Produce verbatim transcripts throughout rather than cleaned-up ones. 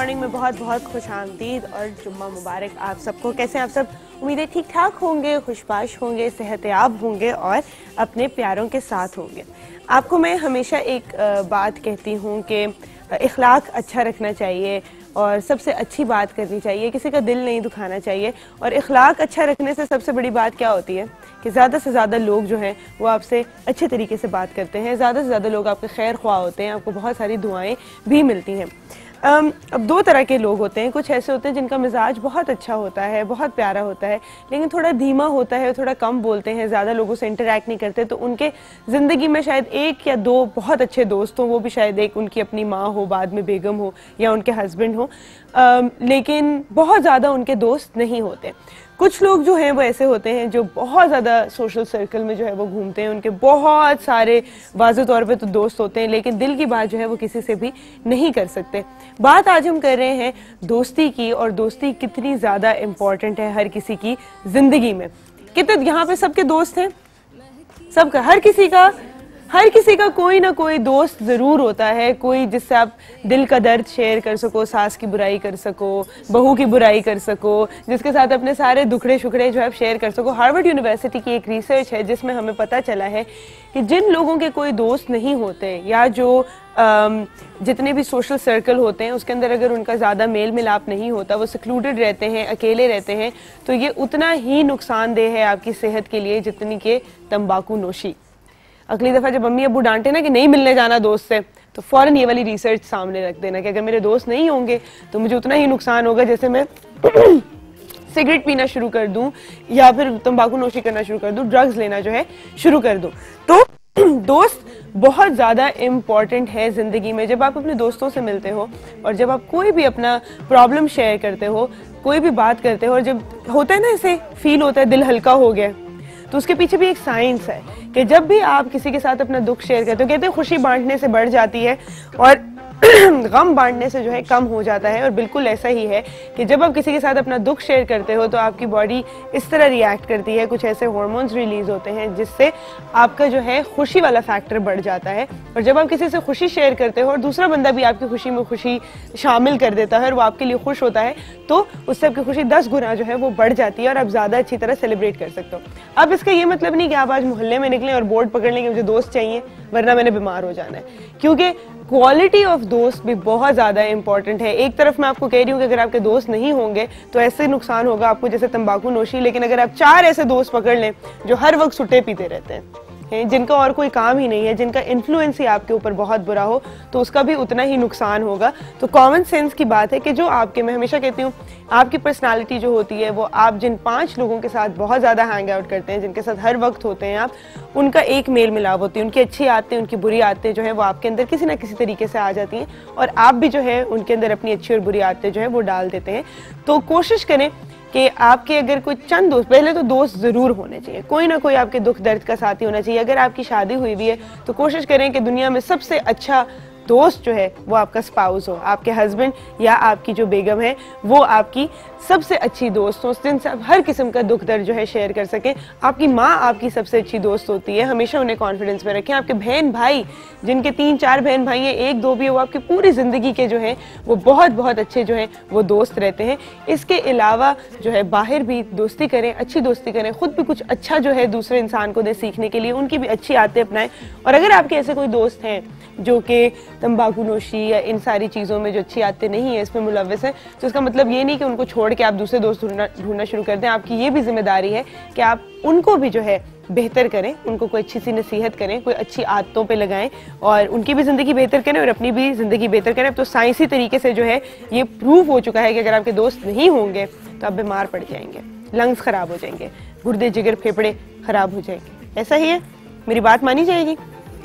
Morning में बहुत बहुत खुश आमदीद और जुम्मा मुबारक आप सबको। कैसे आप सब? उम्मीदें ठीक ठाक होंगे, खुशबाश होंगे, सेहतयाब होंगे और अपने प्यारों के साथ होंगे। आपको मैं हमेशा एक बात कहती हूँ कि इखलाक अच्छा रखना चाहिए और सबसे अच्छी बात करनी चाहिए, किसी का दिल नहीं दुखाना चाहिए। और इखलाक अच्छा रखने से सबसे बड़ी बात क्या होती है कि ज़्यादा से ज़्यादा लोग जो हैं वो आपसे अच्छे तरीके से बात करते हैं, ज़्यादा से ज़्यादा लोग आपके खैर ख्वाह होते हैं, आपको बहुत सारी दुआएं भी मिलती हैं। Um, अब दो तरह के लोग होते हैं, कुछ ऐसे होते हैं जिनका मिजाज बहुत अच्छा होता है, बहुत प्यारा होता है, लेकिन थोड़ा धीमा होता है, थोड़ा कम बोलते हैं, ज़्यादा लोगों से इंटरेक्ट नहीं करते, तो उनके ज़िंदगी में शायद एक या दो बहुत अच्छे दोस्त हों, वो भी शायद एक उनकी अपनी माँ हो, बाद में बेगम हो या उनके हस्बैंड हो, um, लेकिन बहुत ज़्यादा उनके दोस्त नहीं होते। कुछ लोग जो हैं वो ऐसे होते हैं जो बहुत ज़्यादा सोशल सर्कल में जो है वो घूमते हैं, उनके बहुत सारे वाज़े तौर पे तो दोस्त होते हैं, लेकिन दिल की बात जो है वो किसी से भी नहीं कर सकते। बात आज हम कर रहे हैं दोस्ती की, और दोस्ती कितनी ज़्यादा इम्पॉर्टेंट है हर किसी की ज़िंदगी में। कितने यहाँ पे सबके दोस्त हैं, सबका, हर किसी का हर किसी का कोई ना कोई दोस्त ज़रूर होता है, कोई जिससे आप दिल का दर्द शेयर कर सको, सास की बुराई कर सको, बहू की बुराई कर सको, जिसके साथ अपने सारे दुखड़े शुखड़े जो है शेयर कर सको। हार्वर्ड यूनिवर्सिटी की एक रिसर्च है जिसमें हमें पता चला है कि जिन लोगों के कोई दोस्त नहीं होते या जो आम, जितने भी सोशल सर्कल होते हैं उसके अंदर अगर उनका ज़्यादा मेल मिलाप नहीं होता, वो सिक्लूडेड रहते हैं, अकेले रहते हैं, तो ये उतना ही नुकसानदेह है आपकी सेहत के लिए जितनी कि तंबाकू नोशी। अगली दफ़ा जब अम्मी अबू डांटे ना कि नहीं मिलने जाना दोस्त से, तो फ़ौरन ये वाली रिसर्च सामने रख देना कि अगर मेरे दोस्त नहीं होंगे तो मुझे उतना ही नुकसान होगा जैसे मैं सिगरेट पीना शुरू कर दूं या फिर तंबाकू नोशी करना शुरू कर दूं, ड्रग्स लेना जो है शुरू कर दूं। तो दोस्त बहुत ज़्यादा इम्पॉर्टेंट है ज़िंदगी में। जब आप अपने दोस्तों से मिलते हो और जब आप कोई भी अपना प्रॉब्लम शेयर करते हो, कोई भी बात करते हो, और जब होता है ना ऐसे फील होता है दिल हल्का हो गया, तो उसके पीछे भी एक साइंस है कि जब भी आप किसी के साथ अपना दुख शेयर करते हो, कहते हैं खुशी बांटने से बढ़ जाती है और गम बांटने से जो है कम हो जाता है। और बिल्कुल ऐसा ही है कि जब आप किसी के साथ अपना दुख शेयर करते हो तो आपकी बॉडी इस तरह रिएक्ट करती है, कुछ ऐसे हार्मोन्स रिलीज होते हैं जिससे आपका जो है खुशी वाला फैक्टर बढ़ जाता है। और जब आप किसी से खुशी शेयर करते हो और दूसरा बंदा भी आपकी खुशी में खुशी शामिल कर देता है और वो आपके लिए खुश होता है, तो उससे आपकी खुशी दस गुना जो है वो बढ़ जाती है और आप ज़्यादा अच्छी तरह सेलिब्रेट कर सकते हो। अब इसका ये मतलब नहीं कि आप आज मोहल्ले में निकलें और बोर्ड पकड़ लें कि मुझे दोस्त चाहिए वरना मैंने बीमार हो जाना है, क्योंकि क्वालिटी ऑफ दोस्त भी बहुत ज़्यादा इंपॉर्टेंट है। एक तरफ मैं आपको कह रही हूँ कि अगर आपके दोस्त नहीं होंगे तो ऐसे नुकसान होगा आपको जैसे तंबाकू नोशी, लेकिन अगर आप चार ऐसे दोस्त पकड़ लें जो हर वक्त सुट्टे पीते रहते हैं, जिनका और कोई काम ही नहीं है, जिनका इन्फ्लुएंस ही आपके ऊपर बहुत बुरा हो, तो उसका भी उतना ही नुकसान होगा। तो कॉमन सेंस की बात है कि जो आपके, मैं हमेशा कहती हूँ, आपकी पर्सनालिटी जो होती है वो आप जिन पांच लोगों के साथ बहुत ज़्यादा हैंग आउट करते हैं, जिनके साथ हर वक्त होते हैं आप, उनका एक मेल मिलाप होती है। उनकी अच्छी आदतें, उनकी बुरी आदतें जो है वो आपके अंदर किसी ना किसी तरीके से आ जाती हैं और आप भी जो है उनके अंदर अपनी अच्छी और बुरी आदतें जो है वो डाल देते हैं। तो कोशिश करें कि आपके अगर कोई चंद दोस्त, पहले तो दोस्त ज़रूर होने चाहिए, कोई ना कोई आपके दुख दर्द का साथी होना चाहिए। अगर आपकी शादी हुई हुई है तो कोशिश करें कि दुनिया में सबसे अच्छा दोस्त जो है वो आपका स्पाउस हो, आपके हस्बैंड या आपकी जो बेगम है वो आपकी सबसे अच्छी दोस्त हो, जिनसे आप हर किस्म का दुख दर्द जो है शेयर कर सकें। आपकी माँ आपकी सबसे अच्छी दोस्त होती है, हमेशा उन्हें कॉन्फिडेंस में रखें। आपके बहन भाई, जिनके तीन चार बहन भाई हैं, एक दो भी है, वो आपकी पूरी ज़िंदगी के जो हैं वो बहुत बहुत अच्छे जो हैं वो दोस्त रहते हैं। इसके अलावा जो है बाहर भी दोस्ती करें, अच्छी दोस्ती करें, खुद भी कुछ अच्छा जो है दूसरे इंसान को दें सीखने के लिए, उनकी भी अच्छी आदतें अपनाएं। और अगर आपके ऐसे कोई दोस्त हैं जो कि तंबाकू नोशी या इन सारी चीज़ों में जो अच्छी आदतें नहीं है इसमें मुलव्वस है, तो इसका मतलब ये नहीं कि उनको छोड़ के आप दूसरे दोस्त ढूंढना ढूंढना शुरू कर दें। आपकी ये भी जिम्मेदारी है कि आप उनको भी जो है बेहतर करें, उनको कोई अच्छी सी नसीहत करें, कोई अच्छी आदतों पे लगाएं और उनकी भी ज़िंदगी बेहतर करें और अपनी भी ज़िंदगी बेहतर करें। तो साइंसी तरीके से जो है ये प्रूव हो चुका है कि अगर आपके दोस्त नहीं होंगे तो आप बीमार पड़ जाएंगे, लंग्स ख़राब हो जाएंगे, गुर्दे जिगर फेफड़े ख़राब हो जाएंगे। ऐसा ही है, मेरी बात मानी जाएगी।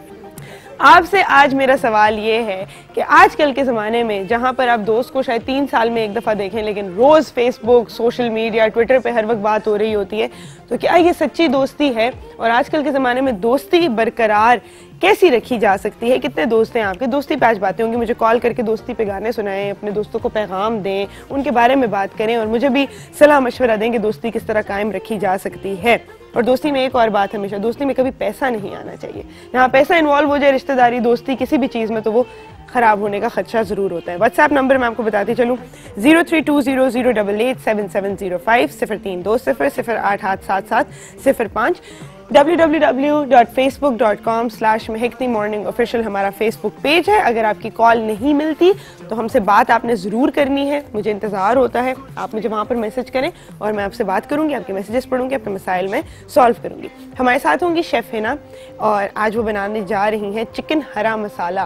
आपसे आज मेरा सवाल ये है कि आजकल के ज़माने में जहाँ पर आप दोस्त को शायद तीन साल में एक दफ़ा देखें, लेकिन रोज़ फेसबुक, सोशल मीडिया, ट्विटर पे हर वक्त बात हो रही होती है, तो क्या ये सच्ची दोस्ती है? और आजकल के ज़माने में दोस्ती बरकरार कैसी रखी जा सकती है? कितने दोस्त हैं आपके? दोस्ती पे आज बातें होंगी। मुझे कॉल करके दोस्ती पे गाने सुनाएं, अपने दोस्तों को पैगाम दें, उनके बारे में बात करें और मुझे भी सलाह मशवरा दें कि दोस्ती किस तरह कायम रखी जा सकती है। और दोस्ती में एक और बात, हमेशा दोस्ती में कभी पैसा नहीं आना चाहिए। यहाँ पैसा इन्वॉल्व हो जाए, रिश्तेदारी, दोस्ती, किसी भी चीज़ में, तो वो ख़राब होने का खदशा ज़रूर होता है। व्हाट्सएप नंबर मैं आपको बताती चलूँ, zero three two zero zero double eight seven seven zero five, सिफर तीन दो सिफर सिफर आठ आठ सात सात सिफर पाँच, W W W dot Facebook dot com slash महकती मॉर्निंग ऑफिशियल हमारा फेसबुक पेज है। अगर आपकी कॉल नहीं मिलती तो हमसे बात आपने ज़रूर करनी है, मुझे इंतज़ार होता है, आप मुझे वहाँ पर मैसेज करें और मैं आपसे बात करूँगी, आपके मैसेजेस पढ़ूँगी, आपके मसाइल में सॉल्व करूँगी। हमारे साथ होंगी शेफ़ हिना और आज वो बनाने जा रही हैं चिकन हरा मसाला।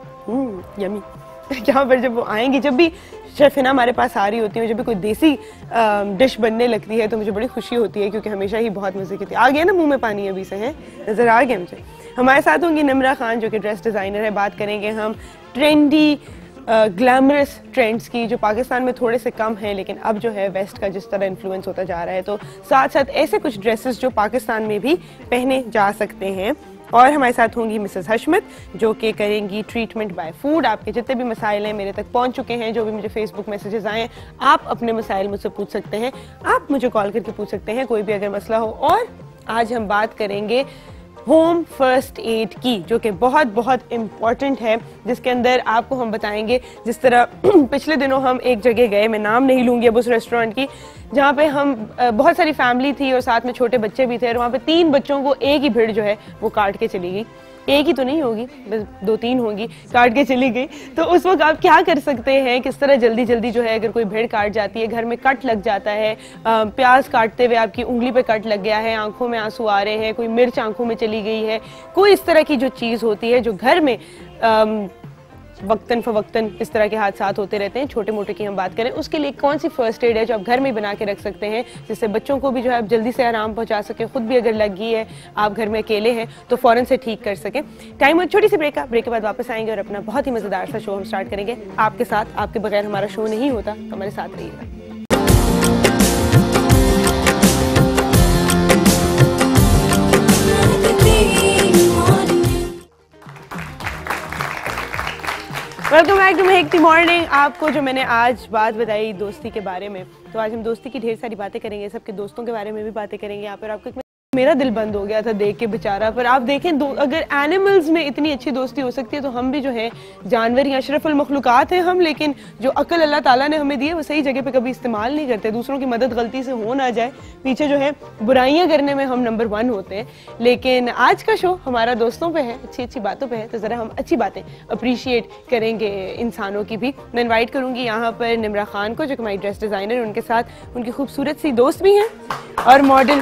यमी। यहाँ पर जब वो आएंगी, जब भी शेफ़ हिना हमारे पास आ रही होती है, जब भी कोई देसी डिश बनने लगती है तो मुझे बड़ी खुशी होती है, क्योंकि हमेशा ही बहुत मज़े की थी। आ गया ना मुंह में पानी अभी से, है नज़र आ गया मुझे। हमारे साथ होंगी निम्रा खान जो कि ड्रेस डिज़ाइनर है। बात करेंगे हम ट्रेंडी ग्लैमरस ट्रेंड्स की जो पाकिस्तान में थोड़े से कम हैं, लेकिन अब जो है वेस्ट का जिस तरह इन्फ्लुएंस होता जा रहा है, तो साथ साथ ऐसे कुछ ड्रेसेस जो पाकिस्तान में भी पहने जा सकते हैं। और हमारे साथ होंगी मिसेस हशमत जो कि करेंगी ट्रीटमेंट बाय फूड। आपके जितने भी मसाइल हैं मेरे तक पहुंच चुके हैं, जो भी मुझे फेसबुक मैसेजेस आए, आप अपने मसाइल मुझसे पूछ सकते हैं, आप मुझे कॉल करके पूछ सकते हैं, कोई भी अगर मसला हो। और आज हम बात करेंगे होम फर्स्ट एड की, जो कि बहुत बहुत इम्पॉर्टेंट है, जिसके अंदर आपको हम बताएंगे जिस तरह पिछले दिनों हम एक जगह गए, मैं नाम नहीं लूँगी अब उस रेस्टोरेंट की, जहाँ पे हम बहुत सारी फैमिली थी और साथ में छोटे बच्चे भी थे, और वहाँ पे तीन बच्चों को एक ही भीड़ जो है वो काट के चली गई। एक ही तो नहीं होगी, बस दो तीन होंगी, काट के चली गई। तो उस वक्त आप क्या कर सकते हैं, किस तरह जल्दी जल्दी जो है, अगर कोई भेड़ काट जाती है, घर में कट लग जाता है, प्याज काटते हुए आपकी उंगली पे कट लग गया है, आंखों में आंसू आ रहे हैं, कोई मिर्च आंखों में चली गई है, कोई इस तरह की जो चीज़ होती है जो घर में आम, वक्तन फवक्तन इस तरह के हादसात होते रहते हैं, छोटे मोटे की हम बात करें, उसके लिए कौन सी फर्स्ट एड है जो आप घर में बना के रख सकते हैं, जिससे बच्चों को भी जो है आप जल्दी से आराम पहुंचा सकें, खुद भी अगर लगी है, आप घर में अकेले हैं तो फौरन से ठीक कर सकें। टाइम छोटी सी ब्रेक का, ब्रेक के बाद वापस आएंगे और अपना बहुत ही मज़ेदार सा शो हम स्टार्ट करेंगे आपके साथ। आपके बगैर हमारा शो नहीं होता, तो हमारे साथ रहिएगा। वेलकम बैक टू महकती मॉर्निंग। आपको जो मैंने आज बात बताई दोस्ती के बारे में, तो आज हम दोस्ती की ढेर सारी बातें करेंगे, सबके दोस्तों के बारे में भी बातें करेंगे। यहाँ पर आपको मेरा दिल बंद हो गया था देख के बेचारा, पर आप देखें दो, अगर एनिमल्स में इतनी अच्छी दोस्ती हो सकती है तो हम भी जो है जानवर या अशरफुल मखलूकात हैं हम, लेकिन जो अक्ल अल्लाह ताला ने हमें दी है वो सही जगह पे कभी इस्तेमाल नहीं करते। दूसरों की मदद गलती से हो ना जाए, पीछे जो है बुराइयां करने में हम नंबर वन होते हैं। लेकिन आज का शो हमारा दोस्तों पे है, अच्छी अच्छी बातों पे है, तो ज़रा हम अच्छी बातें अप्रिशिएट करेंगे इंसानों की भी। मैं इन्वाइट करूँगी यहाँ पर निम्रा खान को, जो कि हमारी ड्रेस डिज़ाइनर, उनके साथ उनकी खूबसूरत सी दोस्त भी हैं और मॉडल।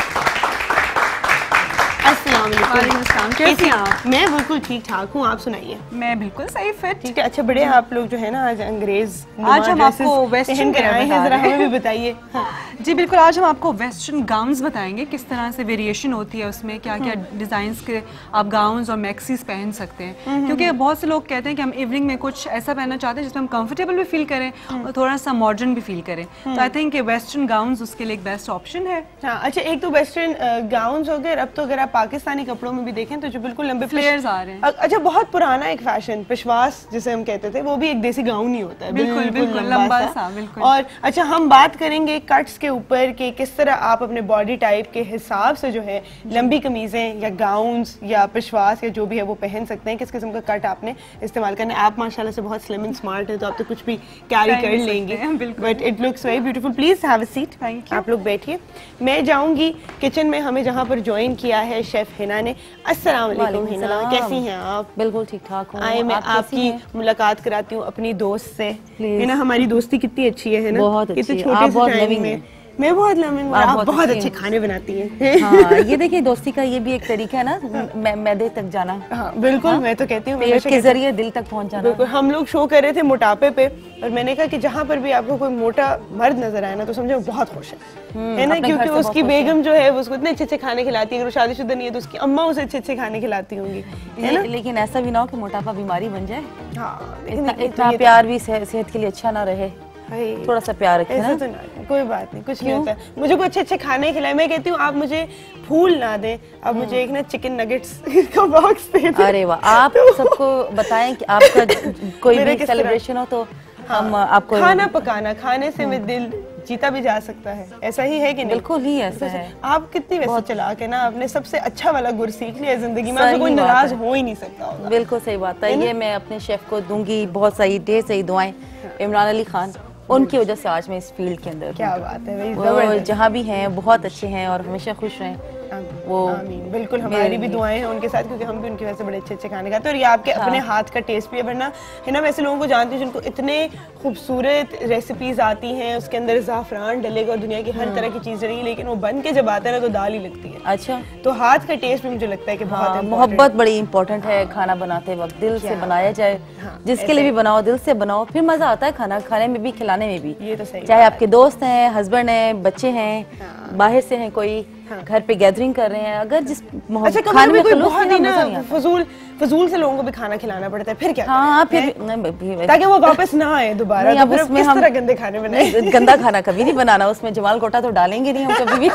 कैसी आप? मैं बिल्कुल ठीक ठाक हूँ, आप सुनाइए। मैं बिल्कुल सही फिट। ठीक है, अच्छा बड़े आप लोग जो है ना आज अंग्रेज आज हम आपको वेस्टर्न कर आए हैं, जरा हमें भी बताइए। हाँ। जी बिल्कुल, आज हम आपको वेस्टर्न गाउन्स बताएंगे, किस तरह से वेरिएशन होती है उसमें, क्या क्या डिजाइन्स के आप गाउन्स और मैक्सीज पहन सकते हैं। क्योंकि बहुत से लोग कहते हैं कि हम इवनिंग में कुछ ऐसा पहनना चाहते हैं जिसमें हम कंफर्टेबल भी फील करें और थोड़ा सा मॉडर्न भी फील करें, तो आई थिंक वेस्टर्न गाउन्स उसके लिए एक बेस्ट ऑप्शन है। हाँ, अच्छा एक तो वेस्टर्न गाउन्स हो गए, अब तो अगर आप पाकिस्तानी कपड़ों में भी देखें तो जो बिल्कुल लंबे फ्लेयर्स आ रहे हैं। अच्छा बहुत पुराना एक फैशन पेशवास जिसे हम कहते थे, वो भी एक देसी गाउन ही होता है, बिल्कुल बिल्कुल लंबा सा, बिल्कुल। और अच्छा हम बात करेंगे कट्स के ऊपर कि किस तरह आप अपने बॉडी टाइप के हिसाब से जो है लंबी कमीजें या गाउन्स या पेशवास या जो भी है वो पहन सकते हैं, किस किस्म का कट आपने इस्तेमाल करना है। आप माशाल्लाह से बहुत स्लिम एंड स्मार्ट है, तो आप तो कुछ भी कैरी कर लेंगे, but it looks very beautiful. Please have a seat, आप लोग बैठिए। मैं जाऊंगी किचन में, हमें जहाँ पर ज्वाइन किया है शेफ हिना ने। अस्सलाम वालेकुम हिना, कैसी हैं आप? बिल्कुल ठीक ठाक हूँ। आए मैं आपकी मुलाकात कराती हूँ अपनी दोस्त से। है ना, हमारी दोस्ती कितनी अच्छी है, है ना? बहुत अच्छी है। छोटे से टाइम में मैं बहुत लविंग, आप, आप बहुत अच्छे खाने बनाती हैं। हाँ, ये देखिए दोस्ती का ये भी एक तरीका है ना, मैदे तक जाना। हाँ, बिल्कुल। हाँ, मैं तो कहती हूँ पेट के जरिए दिल तक पहुँच जाना। बिल्कुल। हम लोग शो कर रहे थे मोटापे पे, और मैंने कहा कि जहाँ पर भी आपको कोई मोटा मर्द नजर आए ना तो समझो बहुत खुश है, है ना, क्योंकि उसकी बेगम जो है उसको इतने अच्छे अच्छे खाने खिलाती है। अगर वो शादीशुदा नहीं है तो उसकी अम्मा उसे अच्छे अच्छे खाने खिलाती होंगी, है ना। लेकिन ऐसा भी ना हो कि मोटापा बीमारी बन जाए। हाँ, इतना प्यार भी सेहत के लिए अच्छा ना रहे, थोड़ा सा प्यार रखें ना। तो ना, कोई बात नहीं, कुछ नहीं होता। मुझे कुछ अच्छे अच्छे खाने खिलाए, मैं कहती हूँ आप मुझे फूल ना दें, आप मुझे एक ना चिकन नगेट्स का बॉक्स दे दें। अरे वाह, आप सबको बताएं कि आपका कोई भी सेलिब्रेशन हो तो हम आपको खाना पकाना, खाने से मैं दिल जीता भी जा सकता है, ऐसा ही है कि नहीं? बिल्कुल ही ऐसा है। आप कितनी वैसे चला के ना आपने सबसे अच्छा वाला गुर सीख लिया जिंदगी में, आपसे कोई नाराज हो ही नहीं सकता होगा। बिल्कुल सही बात है, ये मैं अपने शेफ को दूंगी बहुत सही ढेर सही दुआएं। इमरान अली खान, उनकी वजह से आज मैं इस फील्ड के अंदर। क्या बात है, वो जहाँ भी हैं बहुत अच्छे हैं और हमेशा खुश रहें। वो आमीन, बिल्कुल हमारी भी दुआएं हैं उनके साथ, क्योंकि हम भी उनकी वजह से बड़े अच्छे अच्छे खाने खाते हैं और ये आपके हाँ। अपने हाथ का टेस्ट भी है। वरना है ना, वैसे लोगों को जानती हूँ जिनको इतने खूबसूरत रेसिपीज आती हैं, उसके अंदर ज़ाफ़रान डलेगा और दुनिया की हर तरह की चीज़ डलेगी, लेकिन वो बन के जब आता है ना तो दाल ही लगती है। अच्छा, तो हाथ का टेस्ट भी मुझे लगता है कि बहुत मोहब्बत बड़ी इंपॉर्टेंट है। खाना बनाते वक्त दिल से बनाया जाए, जिसके लिए भी बनाओ दिल से बनाओ, फिर मजा आता है खाना खाने में भी खिलाने में भी। ये तो सही, चाहे आपके दोस्त हैं, हस्बैंड हैं, बच्चे हैं, बाहर से हैं, कोई घर पे गैदरिंग कर रहे हैं, अगर जिस अच्छा, खाने में कोई बहुत ही ना फजूल फजूल से लोगों को भी खाना खिलाना पड़ता है, फिर क्या? हाँ, फिर ताकि वो वापस ना आए दोबारा। अब उसमें किस तरह गंदे खाने बनाए? गंदा खाना कभी नहीं बनाना, उसमें जमाल कोटा तो डालेंगे नहीं हम कभी भी।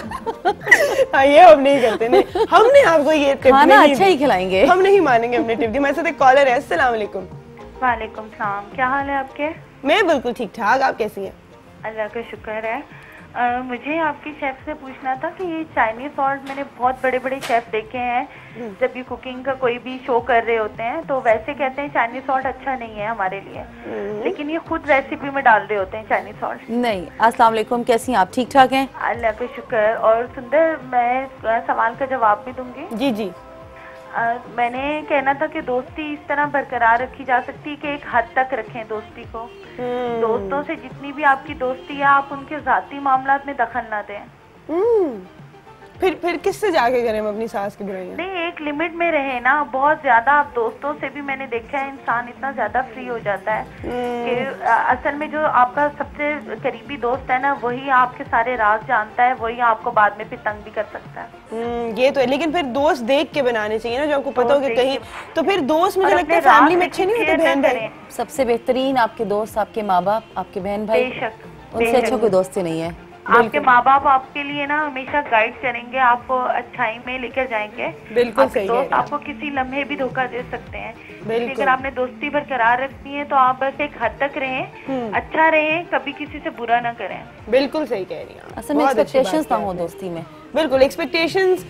हाँ, ये हम नहीं करते, नहीं हमने आपको ये टिप खाना अच्छा ही खिलाएंगे, हम नहीं मानेंगे अपने टिप की। मेरे साथ एक कॉलर है। अस्सलाम वालेकुम। वालेकुम सलाम, क्या हाल है आपके? मैं बिल्कुल ठीक ठाक, आप कैसी हैं? अल्लाह का शुक्र है। आ, मुझे आपकी शेफ से पूछना था कि ये चाइनीज सॉल्ट, मैंने बहुत बड़े बड़े शेफ देखे हैं जब भी कुकिंग का कोई भी शो कर रहे होते हैं तो वैसे कहते हैं चाइनीज सॉल्ट अच्छा नहीं है हमारे लिए, लेकिन ये खुद रेसिपी में डाल रहे होते हैं चाइनीज सॉल्ट। नहीं। अस्सलाम वालेकुम, कैसी हैं आप? ठीक ठाक हैं? अल्लाह का शुक्र। और सुंदर, मैं सवाल का जवाब भी दूंगी। जी जी। आ, मैंने कहना था कि दोस्ती इस तरह बरकरार रखी जा सकती है कि एक हद तक रखें दोस्ती को। दोस्तों से जितनी भी आपकी दोस्ती है, आप उनके जाती मामलात में दखल ना दें। फिर फिर किससे जाके करें हम अपनी सास की बुराई? नहीं, एक लिमिट में रहे ना। बहुत ज्यादा आप दोस्तों से भी मैंने देखा है इंसान इतना ज्यादा फ्री हो जाता है कि असल में जो आपका सबसे करीबी दोस्त है ना, वही आपके सारे राज जानता है, वही आपको बाद में फिर तंग भी कर सकता है। ये तो है, लेकिन फिर दोस्त देख के बनाने चाहिए ना, जो आपको पता हो कि कहीं तो फिर दोस्त मुझे लगता है फैमिली में अच्छे नहीं होते। बहन भाई सबसे बेहतरीन आपके दोस्त, आपके माँ बाप, आपके बहन भाई, उनसे अच्छा कोई दोस्त ही नहीं है। आपके माँ बाप आपके लिए ना हमेशा गाइड करेंगे, आपको अच्छाई में लेकर जाएंगे। बिल्कुल सही है। दोस्त आपको किसी लम्हे भी धोखा दे सकते हैं। अगर आपने दोस्ती बरकरार रखनी है तो आप बस एक हद तक रहें, अच्छा रहें, कभी किसी से बुरा ना करें। बिल्कुल सही कह रही हैं। असल में एक्सपेक्टेशंस ना हो दोस्ती में। बिल्कुल, एक्सपेक्टेशंस,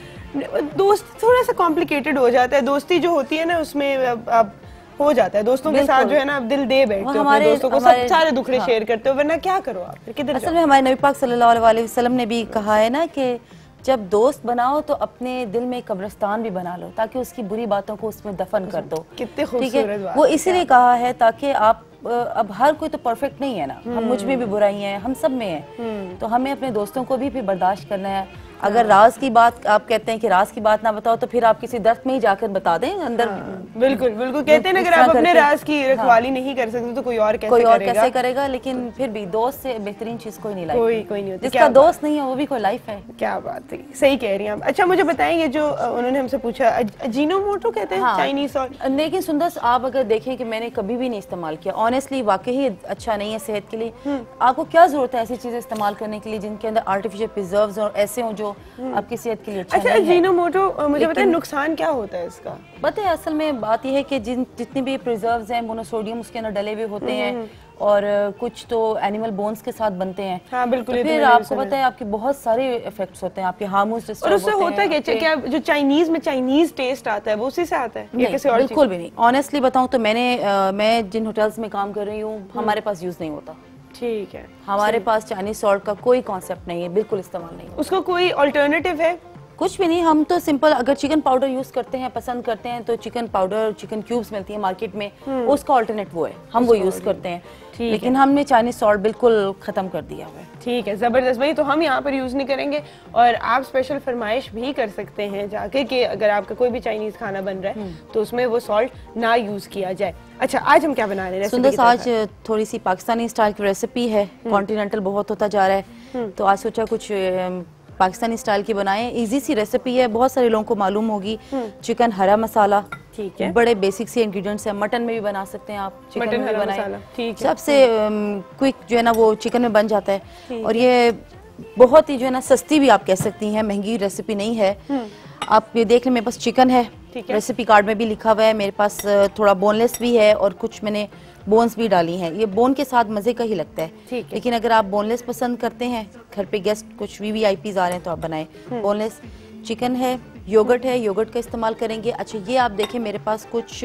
दोस्त थोड़ा सा कॉम्प्लिकेटेड हो जाता है। दोस्ती जो होती है ना, उसमें अब हो जाता है दोस्तों के साथ जो है ना, आप दिल दे बैठते हो अपने दोस्तों को, सब सारे दुखड़े हाँ। शेयर करते हो, वरना क्या करो आप फिर किधर? असल में हमारे नबी पाक सल्लल्लाहु अलैहि वसल्लम ने भी कहा है ना कि जब दोस्त बनाओ तो अपने दिल में कब्रिस्तान भी बना लो, ताकि उसकी बुरी बातों को उसमें दफन कर दो। कितने खूबसूरत बात। वो इसीलिए कहा है ताकि आप, अब हर कोई तो परफेक्ट नहीं है ना, हम मुझ में भी बुराई है, हम सब में है, तो हमें अपने दोस्तों को भी फिर बर्दाश्त करना है। अगर राज की बात आप कहते हैं कि राज की बात ना बताओ, तो फिर आप किसी दर्द में ही जाकर बता दें अंदर। हाँ, बिल्कुल बिल्कुल कहते हैं अगर आप अपने राज की रखवाली हाँ, नहीं कर सकते तो कोई और कैसे कोई और करेगा? कैसे करेगा? लेकिन फिर भी दोस्त से बेहतरीन चीज कोई नहीं, लाइफ कोई कोई नहीं होती। जिसका दोस्त नहीं है वो भी कोई लाइफ है। क्या बात है, सही कह रही हैं आप। अच्छा, मुझे बताएंगे जो उन्होंने हमसे पूछा, अजीनोमोटो कहते हैं चाइनीज सॉल्ट, लेकिन सुंदर आप अगर देखें कि मैंने कभी भी नहीं इस्तेमाल किया, ऑनेस्टली वाकई अच्छा नहीं है सेहत के लिए। आपको क्या जरूरत है ऐसी चीजें इस्तेमाल करने के लिए जिनके अंदर आर्टिफिशियल प्रिजर्व्स और ऐसे हो जो आपकी सेहत के लिए अच्छा अच्छा, अजीनोमोटो मुझे बताएं नुकसान क्या होता है इसका? पता है, असल में बात यह है कि जिन जितने भी प्रिजर्व्स हैं, मोनोसोडियम उसके अंदर डले हुए होते हैं और कुछ तो एनिमल बोन्स के साथ बनते हैं। हाँ, बिल्कुल। तो फिर आपको पता है आपके बहुत सारे इफेक्ट्स होते हैं, आपके हार्मोन्स डिस्टर्ब होते हैं। और उससे होता है क्या, जो चाइनीज में चाइनीज टेस्ट आता है वो उसी से आता है या किसी और? बिल्कुल भी नहीं। ऑनेस्टली बताऊं तो मैंने मैं जिन होटल्स में काम कर रही हूँ, हमारे पास यूज नहीं होता। ठीक है, हमारे पास चाइनीज सॉल्ट का कोई कॉन्सेप्ट नहीं है, बिल्कुल इस्तेमाल नहीं। उसका कोई अल्टरनेटिव है? कुछ भी नहीं, हम तो सिंपल अगर चिकन पाउडर यूज करते हैं, पसंद करते हैं, तो चिकन पाउडर, चिकन क्यूब्स मिलती है मार्केट में, उसका अल्टरनेट वो है, हम वो यूज करते हैं। लेकिन हमने चाइनीज सॉल्ट बिल्कुल खत्म कर दिया हुआ है। ठीक है, जबरदस्त भाई। तो हम यहाँ पर यूज नहीं करेंगे और आप स्पेशल फरमाइश भी कर सकते हैं जाके कि अगर आपका कोई भी चाइनीज खाना बन रहा है तो उसमें वो सॉल्ट ना यूज किया जाए। अच्छा, आज हम क्या बना रहे हैं? सुंदर, आज थोड़ी सी पाकिस्तानी स्टाइल की रेसिपी है। कॉन्टिनेंटल बहुत होता जा रहा है, तो आज सोचा कुछ पाकिस्तानी स्टाइल की बनाएं। इजी सी रेसिपी है, बहुत सारे लोगों को मालूम होगी। चिकन हरा मसाला, ठीक है, बड़े बेसिक से इंग्रेडिएंट्स हैं। मटन में भी बना सकते हैं आप, चिकन में भी बनाएं, सबसे क्विक जो है ना वो चिकन में बन जाता है। और ये बहुत ही जो है ना सस्ती भी आप कह सकती हैं, महंगी रेसिपी नहीं है। आप ये देख लें, मेरे पास चिकन है, रेसिपी कार्ड में भी लिखा हुआ है। मेरे पास थोड़ा बोनलेस भी है और कुछ मैंने बोन्स भी डाली हैं। ये बोन के साथ मजे का ही लगता है, ठीक है। लेकिन अगर आप बोनलेस पसंद करते हैं, घर पे गेस्ट कुछ वीवीआईपीज आ रहे हैं तो आप बनाएं बोनलेस। चिकन है, योगर्ट है, योगर्ट का इस्तेमाल करेंगे। अच्छा ये आप देखें मेरे पास कुछ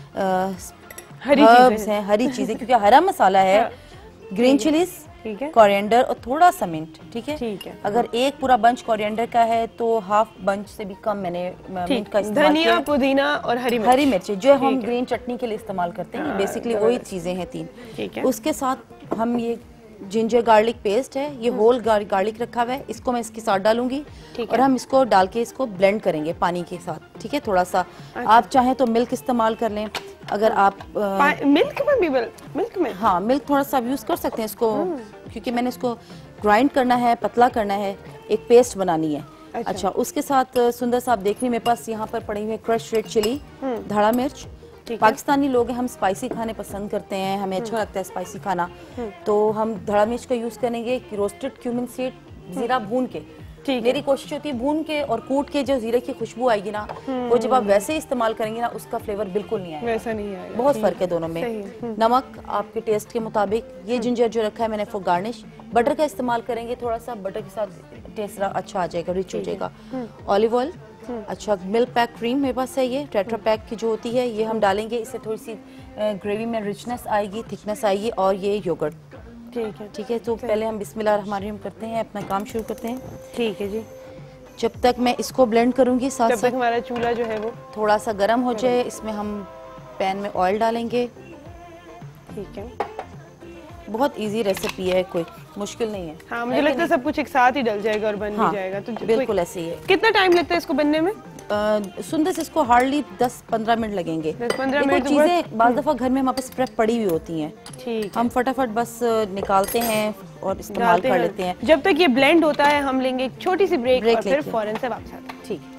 हरी हर्ब्स हैं, हरी चीजें, क्योंकि हरा मसाला है, ग्रीन चिलीज, ठीक है, कोरिएंडर और थोड़ा सा मिंट, ठीक है। ठीक है। अगर एक पूरा बंच कोरिएंडर का है तो हाफ बंच से भी कम मैंने मिंट का इस्तेमाल धनिया, किया। पुदीना और हरी मिर्च। हरी मिर्ची जो हम ग्रीन चटनी के लिए इस्तेमाल करते हैं, बेसिकली वही चीजें हैं तीन। ठीक है। उसके साथ हम ये जिंजर गार्लिक पेस्ट है, ये होल गार्लिक रखा हुआ है, इसको मैं इसके साथ डालूंगी और हम इसको डाल के इसको ब्लेंड करेंगे पानी के साथ, ठीक है। थोड़ा सा आप चाहें तो मिल्क इस्तेमाल कर लें, अगर आप मिल्क में भी मिल्क में हाँ मिल्क थोड़ा सा यूज कर सकते हैं इसको, क्योंकि मैंने इसको ग्राइंड करना है, पतला करना है, एक पेस्ट बनानी है। अच्छा, अच्छा उसके साथ सुंदर साहब देखने मेरे पास यहाँ पर पड़ी हुई है क्रश रेड चिली, धड़ा मिर्च। पाकिस्तानी लोग हैं, हम स्पाइसी खाने पसंद करते हैं, हमें अच्छा लगता है स्पाइसी खाना, तो हम धड़ा मिर्च का यूज करेंगे। रोस्टेड क्यूमिन सीड, जीरा भून के, मेरी कोशिश होती है भून के और कूट के जो जीरे की खुशबू आएगी ना, वो जब आप वैसे इस्तेमाल करेंगे ना उसका फ्लेवर बिल्कुल नहीं आएगा, वैसा नहीं आएगा। बहुत फर्क है दोनों में। नमक आपके टेस्ट के मुताबिक। ये जिंजर जो रखा है मैंने फॉर गार्निश, बटर का इस्तेमाल करेंगे, थोड़ा सा बटर के साथ टेस्ट अच्छा आ जाएगा, रिच हो जाएगा। ऑलिव ऑयल, अच्छा मिल्क पैक क्रीम मेरे पास है, ये टेट्रा पैक की जो होती है ये हम डालेंगे, इससे थोड़ी सी ग्रेवी में रिचनेस आएगी, थिकनेस आएगी। और ये योगर्ट, ठीक है, ठीक है। तो पहले हम बिस्मिल्लाह रहमान रहीम करते हैं, अपना काम शुरू करते हैं। ठीक है जी। जब तक मैं इसको ब्लेंड करूंगी, साथ जब साथ तक हमारा चूल्हा जो है वो थोड़ा सा गर्म हो जाए, इसमें हम पैन में ऑयल डालेंगे। ठीक है, बहुत इजी रेसिपी है, कोई मुश्किल नहीं है। हाँ मुझे लगता है सब कुछ एक साथ ही डल जाएगा और बन हाँ, भी जाएगा, तो बिल्कुल ऐसे ही है। कितना टाइम लगता है इसको बनने में? सुंदर से इसको हार्डली दस पंद्रह मिनट लगेंगे। दस पंद्रह मिनट चीजें बाज़ दफा घर में हमारे पास प्रेप पड़ी हुई होती हैं, ठीक, हम फटाफट बस निकालते हैं और इस्तेमाल कर लेते हैं। जब तक ये ब्लेंड होता है हम लेंगे एक छोटी सी ब्रेक, ब्रेक और फिर फौरन से वापस आते हैं। ठीक।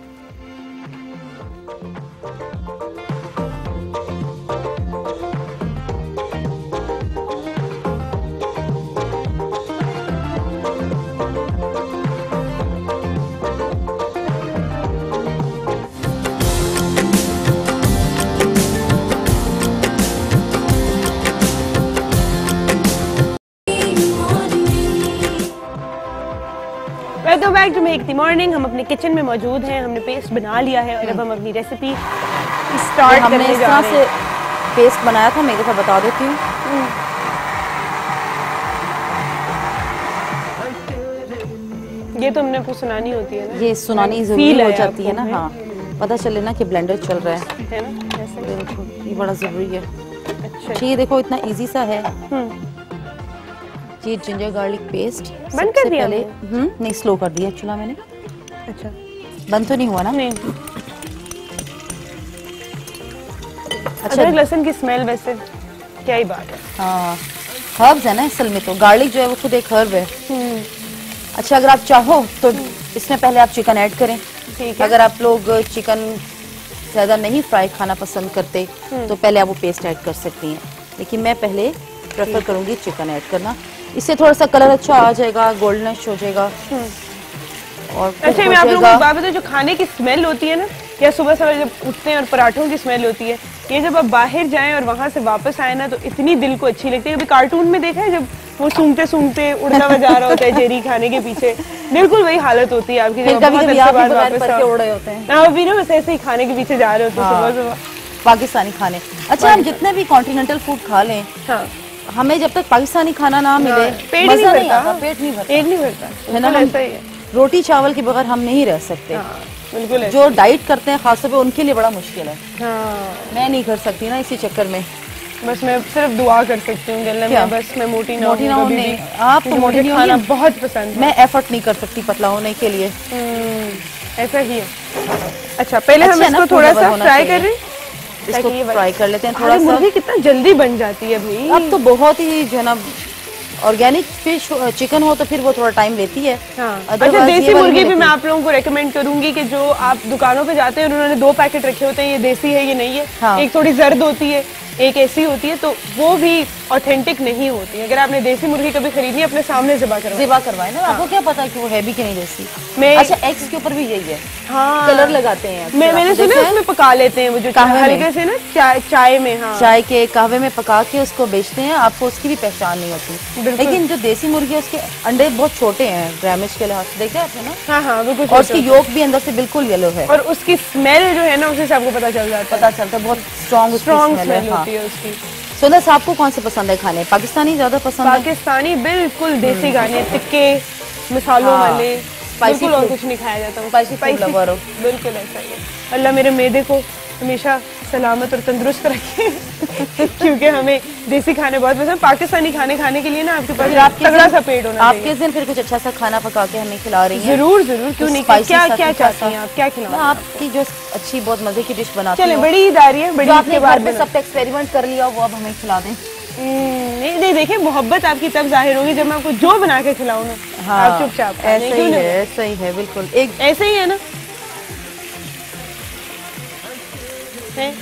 Welcome back to make the morning. हम अपने किचन में मौजूद हैं, हमने पेस्ट बना लिया है और अब हम अपनी रेसिपी स्टार्ट हमने करने इस जा तरह रहे हैं। से पेस्ट बनाया था, मैं एक दफा बता देती हूँ। ये तो हमने आपको सुनानी होती है ना, ये सुनानी जरूरी हो जाती है ना, हाँ पता चले ना कि ब्लेंडर चल रहा है, है ना, ऐसे बिल्कुल ये बड़ा जरूरी है। अच्छा ये देखो इतना इजी सा है। ये जिंजर गार्लिक पेस्ट बंद कर दिया पहले हम्म नहीं स्लो कर दिया चूल्हा मैंने। अच्छा बंद तो नहीं हुआ ना? नहीं। अच्छा अदरक लहसुन की स्मेल वैसे क्या ही बात है। हाँ हर्ब्स है ना असल में, तो गार्लिक जो है वो खुद एक हर्ब है। अच्छा अगर आप चाहो तो इसमें पहले आप चिकन ऐड करें, ठीक है। अगर आप लोग चिकन ज्यादा नहीं फ्राई खाना पसंद करते तो पहले आप वो पेस्ट ऐड कर सकती हैं, लेकिन मैं पहले प्रेफर करूंगी चिकन ऐड करना, इससे थोड़ा सा कलर अच्छा आ जाएगा, गोल्डनिश हो जाएगा। और अच्छा मैं आप लोगों को एक बात बताऊं, जो खाने की स्मेल होती है ना, या सुबह सुबह जब उठते हैं और पराठों की स्मेल होती है, ये जब आप बाहर जाएं और वहां से वापस आए ना तो इतनी दिल को अच्छी लगती है। कभी कार्टून में देखा है जब वो सूंघते सूंघते उड़ता हुआ जा रहा होता है जेरी खाने के पीछे, बिल्कुल वही हालत होती है आपकी जब बहुत अच्छे बाद वापस आओ। उड़ रहे होते हैं ना अभी ना वैसे ऐसे ही खाने के पीछे जा रहे होते हैं सुबह सुबह पाकिस्तानी खाने। अच्छा हम जितने भी कॉन्टिनेंटल फूड खा लें, हाँ हमें जब तक पाकिस्तानी खाना ना मिले पेट नहीं मजा नहीं भरता, आता, पेट नहीं भरता, पेट नहीं भरता, है ना। बिल्कुल ऐसा ही है। रोटी चावल के बगैर हम नहीं रह सकते, हाँ, बिल्कुल जो डाइट करते हैं खासतौर पे उनके लिए बड़ा मुश्किल है। हाँ मैं नहीं कर सकती ना, इसी चक्कर में बस मैं सिर्फ दुआ कर सकती हूँ जल्द में बस मैं मोटी ना मोटी ना हूँ होने, कभी भी। आप तो मुझे मोटी नहीं खाना होगी, बहुत पसंद है। मैं एफर्ट नहीं कर सकती पतला होने के लिए। हम्म, ऐसा ही है। अच्छा पहले अच्छा हम है ना, इसको थोड़ा फूड सा होना फ्राई चाहिए। कर रहे हैं, इसको ताकि ये फ्राई कर लेते हैं थोड़ा सा। मुर्गी कितना जल्दी बन जाती है भाई। अब तो बहुत ही जो है ना ऑर्गेनिक फिश चिकन हो तो फिर वो थोड़ा टाइम लेती है। हाँ। अच्छा Otherwise देसी ये वाली मुर्गी भी लेती मैं है। आप लोगों को रेकमेंड करूंगी कि जो आप दुकानों पे जाते हैं और उन्होंने दो पैकेट रखे होते हैं, ये देसी है ये नहीं है, हाँ। एक थोड़ी जर्द होती है एक ऐसी होती है, तो वो भी ऑथेंटिक नहीं होती। अगर आपने देसी मुर्गी कभी खरीदी अपने सामने ज़िबा करवाए ज़िबा करवाए ना, आपको क्या पता कि वो है भी कि नहीं देसी। मैं अच्छा, एग्स के ऊपर भी यही है, हाँ कलर लगाते हैं। मैं मैंने सुना उसमें पका लेते हैं वो जो हल्के से ना चाय चाय में, हाँ चाय के कहवे में पका के उसको बेचते हैं, आपको उसकी भी पहचान नहीं होती। लेकिन जो देसी मुर्गी है उसके अंडे बहुत छोटे हैं ग्रामेज के लिहाज से, देखा आपने ना? हाँ हाँ बिल्कुल। और उसकी योक भी अंदर से बिल्कुल येलो है और उसकी स्मेल जो है ना उसे से आपको पता चल जाता है, पता चलता है बहुत स्ट्रॉन्ग स्ट्रॉन्ग स्मेल होती है उसकी। सुंदर, आपको कौन से पसंद है खाने? पाकिस्तानी ज्यादा पसंद है? पाकिस्तानी बिल्कुल, देसी गाने, टिक्के मसालों वाले, बिल्कुल और कुछ नहीं खाया जाता। स्पाइसी फूड लवर हो। बिल्कुल ऐसा ही है। अल्लाह मेरे मैदे को हमेशा सलामत और तंदुरुस्त रखे क्योंकि हमें देसी खाने बहुत पसंद। पाकिस्तानी खाने खाने के लिए ना आपके पास तगड़ा सा पेट होना चाहिए। आप किस दिन फिर कुछ अच्छा सा खाना पका के हमें खिला रही हैं? जरूर जरूर, क्यों नहीं। क्या क्या चाहती हैं आप, क्या खिलाऊं? आपकी जो अच्छी बहुत मजे की डिश बनाती चलें, बड़ी ईद आ रही है, बड़ी आपने घर पे सब पे एक्सपेरिमेंट कर लिया वो अब हमें खिला दें। नहीं नहीं, देखिए मोहब्बत आपकी तब जाहिर होगी जब मैं आपको जो बना के खिलाऊं ना। हाँ, आप चुपचाप ऐसे ही है, ऐसे ही है, बिल्कुल एक ऐसे ही है ना। है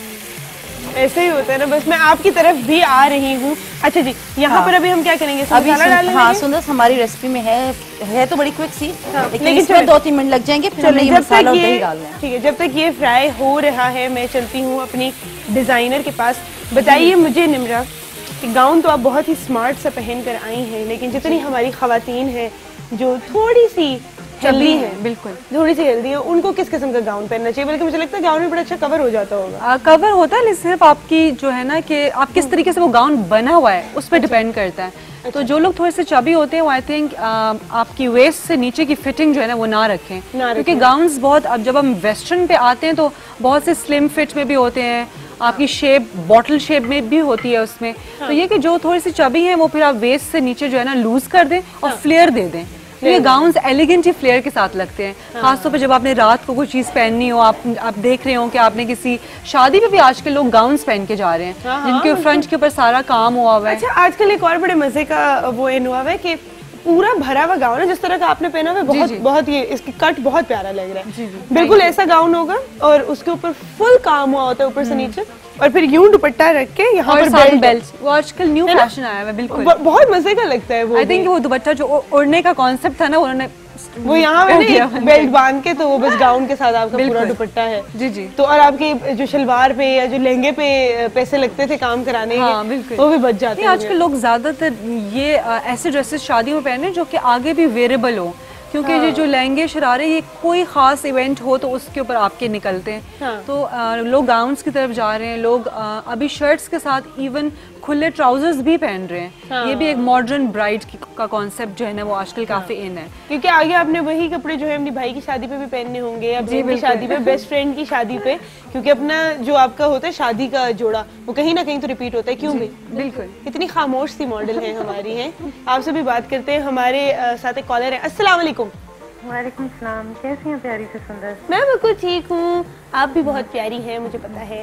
ऐसे ही होता है ना, बस मैं आपकी तरफ भी आ रही हूँ। अच्छा जी, यहाँ हाँ। पर अभी हम क्या करेंगे? अभी सुन, हाँ सुंदर, हमारी रेसिपी में है है तो बड़ी क्विक सी, हाँ, लेकिन इसमें दो तीन मिनट लग जाएंगे, फिर हमने ये मसाला और दही डालना है। ठीक है, जब तक ये फ्राई हो रहा है मैं चलती हूँ अपनी डिजाइनर के पास। बताइए मुझे निम्रा, गाउन तो आप बहुत ही स्मार्ट सा पहन कर आई हैं, लेकिन जितनी हमारी खवातीन हैं जो थोड़ी सी हेल्दी है, बिल्कुल थोड़ी सी हेल्दी है, उनको किस किस्म का गाउन पहनना चाहिए? बल्कि मुझे लगता है गाउन में बड़ा अच्छा कवर हो जाता होगा। कवर होता है, सिर्फ आपकी जो है ना कि आप किस तरीके से वो गाउन बना हुआ है उस पर डिपेंड करता है। अच्छा। तो जो लोग थोड़े से चबी होते हैं वो आई थिंक आपकी वेस्ट से नीचे की फिटिंग जो है ना वो ना रखें, क्योंकि गाउन्स बहुत, अब जब हम वेस्टर्न पे आते हैं तो बहुत से स्लिम फिट में भी होते हैं, आपकी शेप बॉटल शेप में भी होती है उसमें। हाँ। तो ये कि जो थोड़ी सी चबी है वो फिर आप वेस्ट से नीचे जो है ना लूज कर दें और हाँ। फ्लेयर दे दें। तो ये गाउन्स एलिगेंट ही फ्लेयर के साथ लगते हैं। हाँ। खासतौर पे जब आपने रात को कोई चीज पहननी हो, आप आप देख रहे हो कि आपने किसी शादी पे भी आजकल लोग गाउन्स पहन के जा रहे हैं। हाँ, जिनके हाँ, फ्रंट के ऊपर सारा काम हुआ हुआ है। अच्छा, आजकल एक और बड़े मजे का वो इन हुआ है कि पूरा भरा हुआ गाउन है, जिस तरह का आपने पहना हुआ है, बहुत बहुत ये इसकी कट बहुत प्यारा लग रहा है। जी जी, बिल्कुल ऐसा गाउन होगा और उसके ऊपर फुल काम हुआ होता है ऊपर से नीचे, और फिर यूं दुपट्टा रख के यहाँ पर बेल्ट बेल्ट वो आजकल न्यू फैशन आया है। बिल्कुल बहुत मजे का लगता है वो। आई थिंक वो दुपट्टा जो ओढ़ने का कॉन्सेप्ट था ना, उन्होंने वो यहाँ पे बेल्ट बांध के, तो वो बस गाउन के साथ आपका पूरा दुपट्टा है। जी जी। तो और आपके जो शलवार पे या जो लहंगे पे पैसे लगते थे काम कराने के, हाँ, वो भी बच जाते हैं। आजकल लोग ज्यादातर ये ऐसे ड्रेसेस शादियों में पहने जो कि आगे भी वेरेबल हो, क्योंकि हाँ। ये जो लहंगे शरारे ये कोई खास इवेंट हो तो उसके ऊपर आपके निकलते हैं। हाँ। तो आ, लोग गाउन्स की तरफ जा रहे हैं, लोग आ, अभी शर्ट्स के साथ इवन खुले ट्राउजर्स भी पहन रहे हैं। हाँ। ये भी एक मॉडर्न ब्राइड का कॉन्सेप्ट जो है ना वो आजकल काफी इन है, क्योंकि आगे आपने वही कपड़े जो है अपनी भाई की शादी पे भी पहनने होंगे, अपनी की शादी पे, बेस्ट फ्रेंड की शादी पे, क्योंकि अपना जो आपका होता है शादी का जोड़ा वो कहीं ना कहीं तो रिपीट होता है। क्यों भाई? बिल्कुल। इतनी खामोश सी मॉडल है हमारी है। आपसे भी बात करते हैं, हमारे साथ एक कॉलर है। अस्सलाम वालेकुम। वालेकुम सलाम, कैसी हैं प्यारी से सुंदर? मैं बिल्कुल ठीक हूँ, आप भी बहुत प्यारी हैं, मुझे पता है।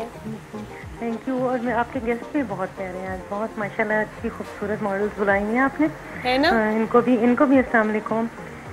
Thank you. और मैं आपके गेस्ट भी बहुत प्यारे हैं आज, बहुत माशाल्लाह अच्छी खूबसूरत मॉडल्स बुलाई हैं आपने, है ना? आ, इनको भी इनको भी अस्सलाम वालेकुम।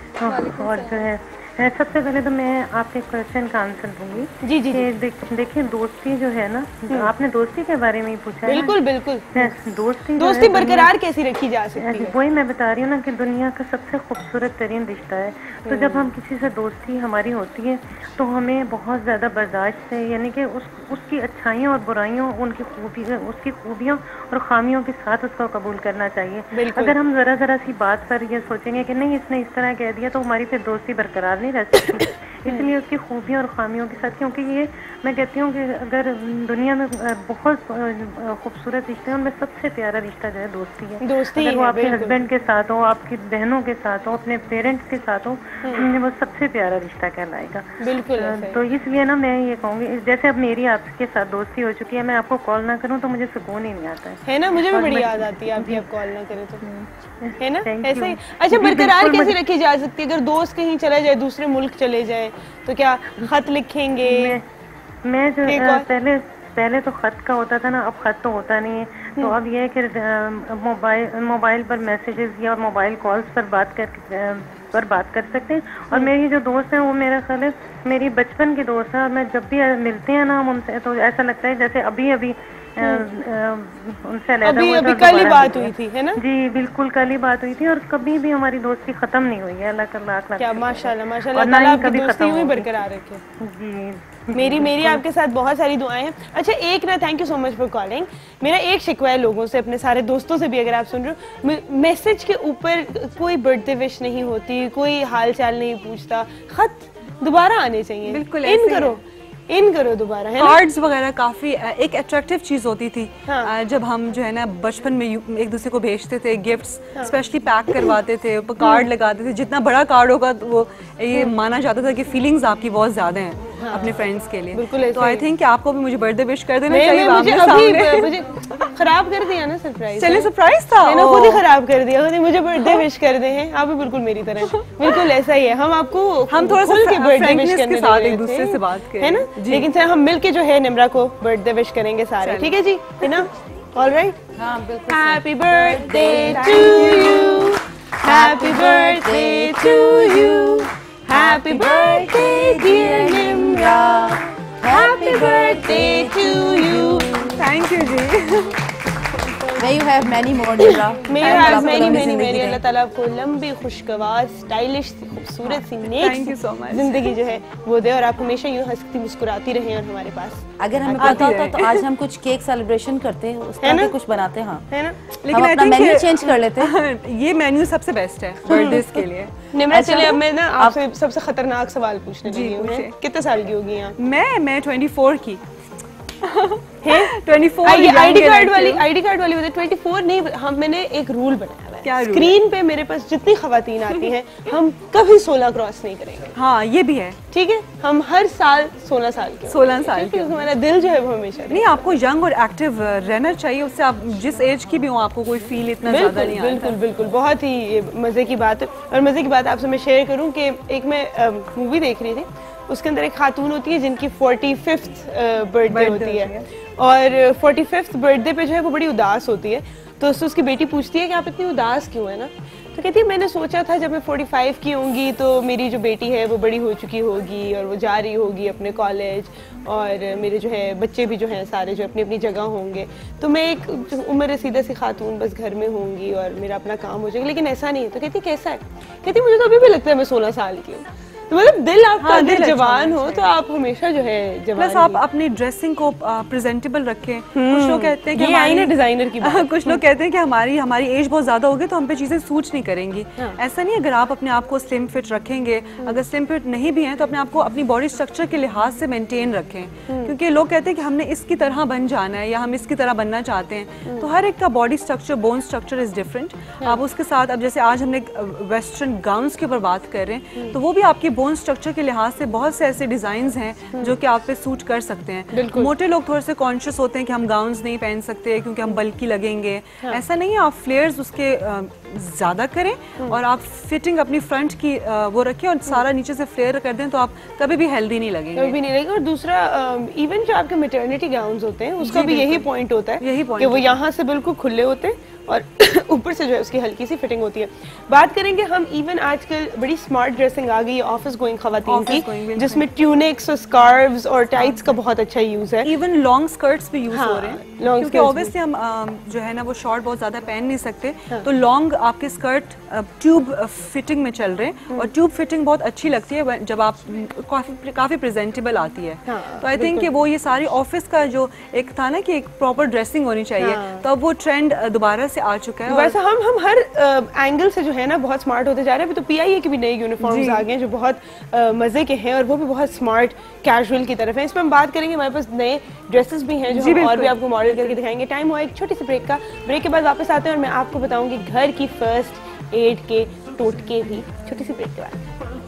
और जो है सबसे पहले तो मैं आपके क्वेश्चन का आंसर दूंगी। जी जी, जी। देख, देखिए दोस्ती जो है ना, आपने दोस्ती के बारे में ही पूछा है। बिल्कुल बिल्कुल। दोस्ती दोस्ती बरकरार कैसी रखी जा सकती है? वही मैं बता रही हूँ ना कि दुनिया का सबसे खूबसूरत तरीन रिश्ता है। तो जब हम किसी से दोस्ती हमारी होती है तो हमें बहुत ज्यादा बर्दाश्त है, यानी कि उस उसकी अच्छाइयों और बुराइयों, उनकी खूबी उसकी खूबियों और खामियों के साथ उसको कबूल करना चाहिए। अगर हम जरा जरा सी बात पर ये सोचेंगे कि नहीं इसने इस तरह कह दिया तो हमारी फिर दोस्ती बरकरार नहीं रह सकती। इसलिए उसकी खूबियों और खामियों के साथ, क्योंकि ये मैं कहती हूँ कि अगर दुनिया में बहुत खूबसूरत रिश्ते हैं उनमें सबसे प्यारा रिश्ता जो है दोस्ती है। दोस्ती अगर वो आपके हस्बैंड के साथ हो, आपकी बहनों के साथ हो, अपने पेरेंट्स के साथ हो, वो सबसे प्यारा रिश्ता कहलाएगा। बिल्कुल। तो इसलिए ना मैं ये कहूँगी, जैसे अब मेरी आपके साथ दोस्ती हो चुकी है, मैं आपको कॉल ना करूँ तो मुझे सुकून ही नहीं आता है, है ना? मुझे भी बड़ी याद आती है आपकी, आप कॉल ना करें तो, है ना? ऐसे ही। अच्छा, बरकरार कैसे रखी जा सकती है? अगर दोस्त कहीं चला जाए, दूसरे मुल्क चले जाए, तो क्या खत लिखेंगे? मैं, मैं जो पहले पहले तो खत का होता था ना, अब खत तो होता नहीं है। तो अब ये है कि मोबाइल मोबाइल पर मैसेजेस या मोबाइल कॉल्स पर बात कर पर बात कर सकते हैं। और मेरी जो दोस्त है वो मेरा ख्याल है मेरी बचपन की दोस्त है, और मैं जब भी मिलते हैं ना हम उनसे तो ऐसा लगता है जैसे अभी अभी उनसे अलग अभी हुए अभी तो कल ही दोबारा बात मिले। हुई थी, है ना? जी बिल्कुल, कल ही बात हुई थी और कभी भी हमारी दोस्ती खत्म नहीं हुई है। अल्लाह का लाख लाख क्या शुक्र है। माशाल्लाह माशाल्लाह, और ना ताला ही आपकी कभी दोस्ती खत्म यूं ही होगी। बरकरार रखे। जी मेरी मेरी आपके साथ बहुत सारी दुआएं हैं। अच्छा एक ना, thank you so much for calling. मेरा एक शिकवा है लोगों से, अपने सारे दोस्तों से भी, अगर आप सुन रहे हो, मैसेज के ऊपर कोई बर्थडे विश नहीं होती, कोई हाल चाल नहीं पूछता, खत दोबारा आने चाहिए। बिल्कुल इन ऐसे ही करो इन करो दोबारा, है ना? कार्ड्स वगैरह काफ़ी एक अट्रैक्टिव चीज़ होती थी। हाँ। अ, जब हम जो है ना बचपन में यू- एक दूसरे को भेजते थे गिफ्ट्स, स्पेशली पैक करवाते थे, ऊपर कार्ड लगाते थे। जितना बड़ा कार्ड होगा तो वो ये माना जाता था कि फीलिंग्स आपकी बहुत ज़्यादा हैं अपने फ्रेंड्स के लिए। बिल्कुल ऐसे तो आई ही। थिंक कि आपको भी मुझे बर्थडे विश कर देना नहीं, चाहिए नहीं, मुझे आमने अभी सामने। मुझे खराब कर दिया ना सरप्राइज। चलिए सरप्राइज था। मैंने ओह। खुद ही खराब कर दिया, खुद ही मुझे बर्थडे विश कर दे हैं। आप भी बिल्कुल मेरी तरह, बिल्कुल ऐसा ही है। हम आपको हम थोड़ा सा खुल के birthday frankness wish के करने साथ दे रहे एक दूसरे थे, से बात करें। है ना? जी। लेकिन सर हम मिलके जो है निम्रा को बर्थडे विश करेंगे सारे, ठीक है जी, है ना? All right. हाँ बिल्कुल। Happy birthday to you, happy birthday to you, happy birthday dear Nimra, happy birthday to you. Thank you जी। May you have many more, Nimra. May you And have आपको many लंबी many जिंदगी many, दे। अल्लाह ताला आपको लंबी, खुशगवार, स्टाइलिश सी, खूबसूरत सी, नेक Thank you so much. जिंदगी जो है वो दे, और आप हमेशा यूं हंसती मुस्कुराती रहें और हमारे पास, अगर हमें आती पता होता रहे। तो आज हम कुछ केक सेलिब्रेशन करते हैं, उस है तरह ना? के कुछ बनाते हैं। हाँ है ना? हम I अपना think मेन्यू कि- चेंज कर लेते हैं। ये मेन्यू सबसे बेस्ट है बर्थडेज के लिए। निम्रा अच्छा, चलिए अब मैं ना आप- आपसे सबसे खतरनाक सवाल पूछने जी, लगी हूँ। पूछिए। कितने साल की होगी आप? मैं मैं चौबीस की हैं? चौबीस आईडी young आईडी के कार्ड लड़के वाली हो। आईडी कार्ड वाली बताए चौबीस नहीं, हम मैंने एक रूल बनाया हुआ है। क्या रूल स्क्रीन पे मेरे पास जितनी खवातीन आती हैं हम कभी सोलह क्रॉस नहीं करेंगे, हाँ ये भी है। ठीक है? हम हर साल सोलह साल के होंगे, सोलह साल ठीक है? के हमारा दिल जो है वो हमेशा नहीं, आपको यंग और एक्टिव रहना चाहिए, उससे आप जिस एज की भी हो आपको कोई फील इतना ज्यादा बिल्कुल नहीं आता। बिल्कुल बिल्कुल, बहुत ही मज़े की बात है। और मज़े की बात आपसे मैं शेयर करूं कि एक मैं मूवी देख रही थी, उसके अंदर एक खातून होती है जिनकी फोर्टी फिफ्थ बर्थडे होती है, और फोर्टी फिफ्थ बर्थडे पे जो है वो बड़ी उदास होती है। तो उससे उसकी बेटी पूछती है कि आप इतनी उदास क्यों है ना? तो कहती है मैंने सोचा था जब मैं पैंतालीस की होंगी तो मेरी जो बेटी है वो बड़ी हो चुकी होगी और वो जा रही होगी अपने कॉलेज, और मेरे जो है बच्चे भी जो हैं सारे जो अपनी अपनी जगह होंगे, तो मैं एक जो उम्र रसीदा सी खातून बस घर में होंगी और मेरा अपना काम हो जाएगा। लेकिन ऐसा नहीं है। तो कहती कैसा है? कहती मुझे तो अभी भी लगता है मैं सोलह साल की हूँ। तो मतलब दिल आपका हाँ, अगर दिल अच्छा जवान होना हो तो आप हमेशा जो है जवान प्लस आप ही। अपनी ड्रेसिंग को प्रेजेंटेबल रखें। कुछ लोग कहते हैं कि ये आई ना हमारी- डिजाइनर की बात। कुछ लोग कहते हैं कि हमारी हमारी एज बहुत ज्यादा होगी तो हम पे चीजें सूट नहीं करेंगी। हाँ। ऐसा नहीं, अगर आप अपने आप को स्लिम फिट रखेंगे, अगर स्लिम फिट नहीं भी हैं तो अपने आप को अपनी बॉडी स्ट्रक्चर के लिहाज से मेंटेन रखें, क्योंकि लोग कहते हैं कि हमने इसकी तरह बन जाना है या हम इसकी तरह बनना चाहते हैं। तो हर एक का body structure, bone structure is different. आप उसके साथ, अब जैसे आज हमने वेस्टर्न गाउन्स के ऊपर बात कर रहे हैं, तो वो भी आपके बोन स्ट्रक्चर के लिहाज से बहुत से ऐसे डिजाइन्स हैं जो कि आप पे सूट कर सकते हैं। मोटे लोग थोड़े से कॉन्शियस होते हैं कि हम गाउन्स नहीं पहन सकते क्योंकि हम बल्कि लगेंगे। हाँ। ऐसा नहीं है, आप फ्लेयर्स उसके ज्यादा करें और आप फिटिंग अपनी फ्रंट की आ, वो रखें और सारा नीचे से फ्लेयर कर दें तो आप कभी भी हेल्दी नहीं लगेंगे। कभी भी नहीं लगेगा। और दूसरा इवन जो आपके मैटरनिटी गाउन्स होते हैं उसका भी यही पॉइंट होता है, यही कि point वो यहाँ से बिल्कुल खुले होते हैं और ऊपर से जो है उसकी हल्की सी फिटिंग होती है। बात करेंगे हम, इवन आजकल बड़ी स्मार्ट ड्रेसिंग आ गई है ऑफिस गोइंग खवातीन Office going, की, बिल्कुल। जिसमें ट्यूनिक्स और स्कार्व्स और टाइट्स का बहुत अच्छा यूज है। इवन लॉन्ग स्कर्ट्स भी यूज हाँ, हो रहे हैं, long क्योंकि skirts ऑब्वियसली हम आ, जो है ना वो शॉर्ट बहुत ज्यादा पहन नहीं सकते। तो लॉन्ग आपके स्कर्ट ट्यूब फिटिंग में चल रहे हैं और ट्यूब फिटिंग बहुत अच्छी लगती है जब आप काफी काफी प्रेजेंटेबल आती है। हाँ, तो आई थिंक कि वो ये सारी ऑफिस का जो एक था ना कि एक प्रॉपर ड्रेसिंग होनी चाहिए, तो अब वो ट्रेंड दोबारा से आ चुका है। वैसे हम हम हर एंगल से जो है ना बहुत स्मार्ट होते जा रहे हैं। अभी तो पीआईए के भी नए यूनिफॉर्म्स आ गए हैं जो बहुत uh, मजे के हैं और वो भी बहुत स्मार्ट कैजुअल की तरफ है। इसमें हम बात करेंगे, हमारे पास नए ड्रेसेस भी हैं जो हम और भी आपको मॉडल करके दिखाएंगे। टाइम हुआ एक छोटी सी ब्रेक का, ब्रेक के बाद वापस आते हैं और मैं आपको बताऊंगी घर की फर्स्ट एड के टोटके भी, छोटी सी ब्रेक के बाद।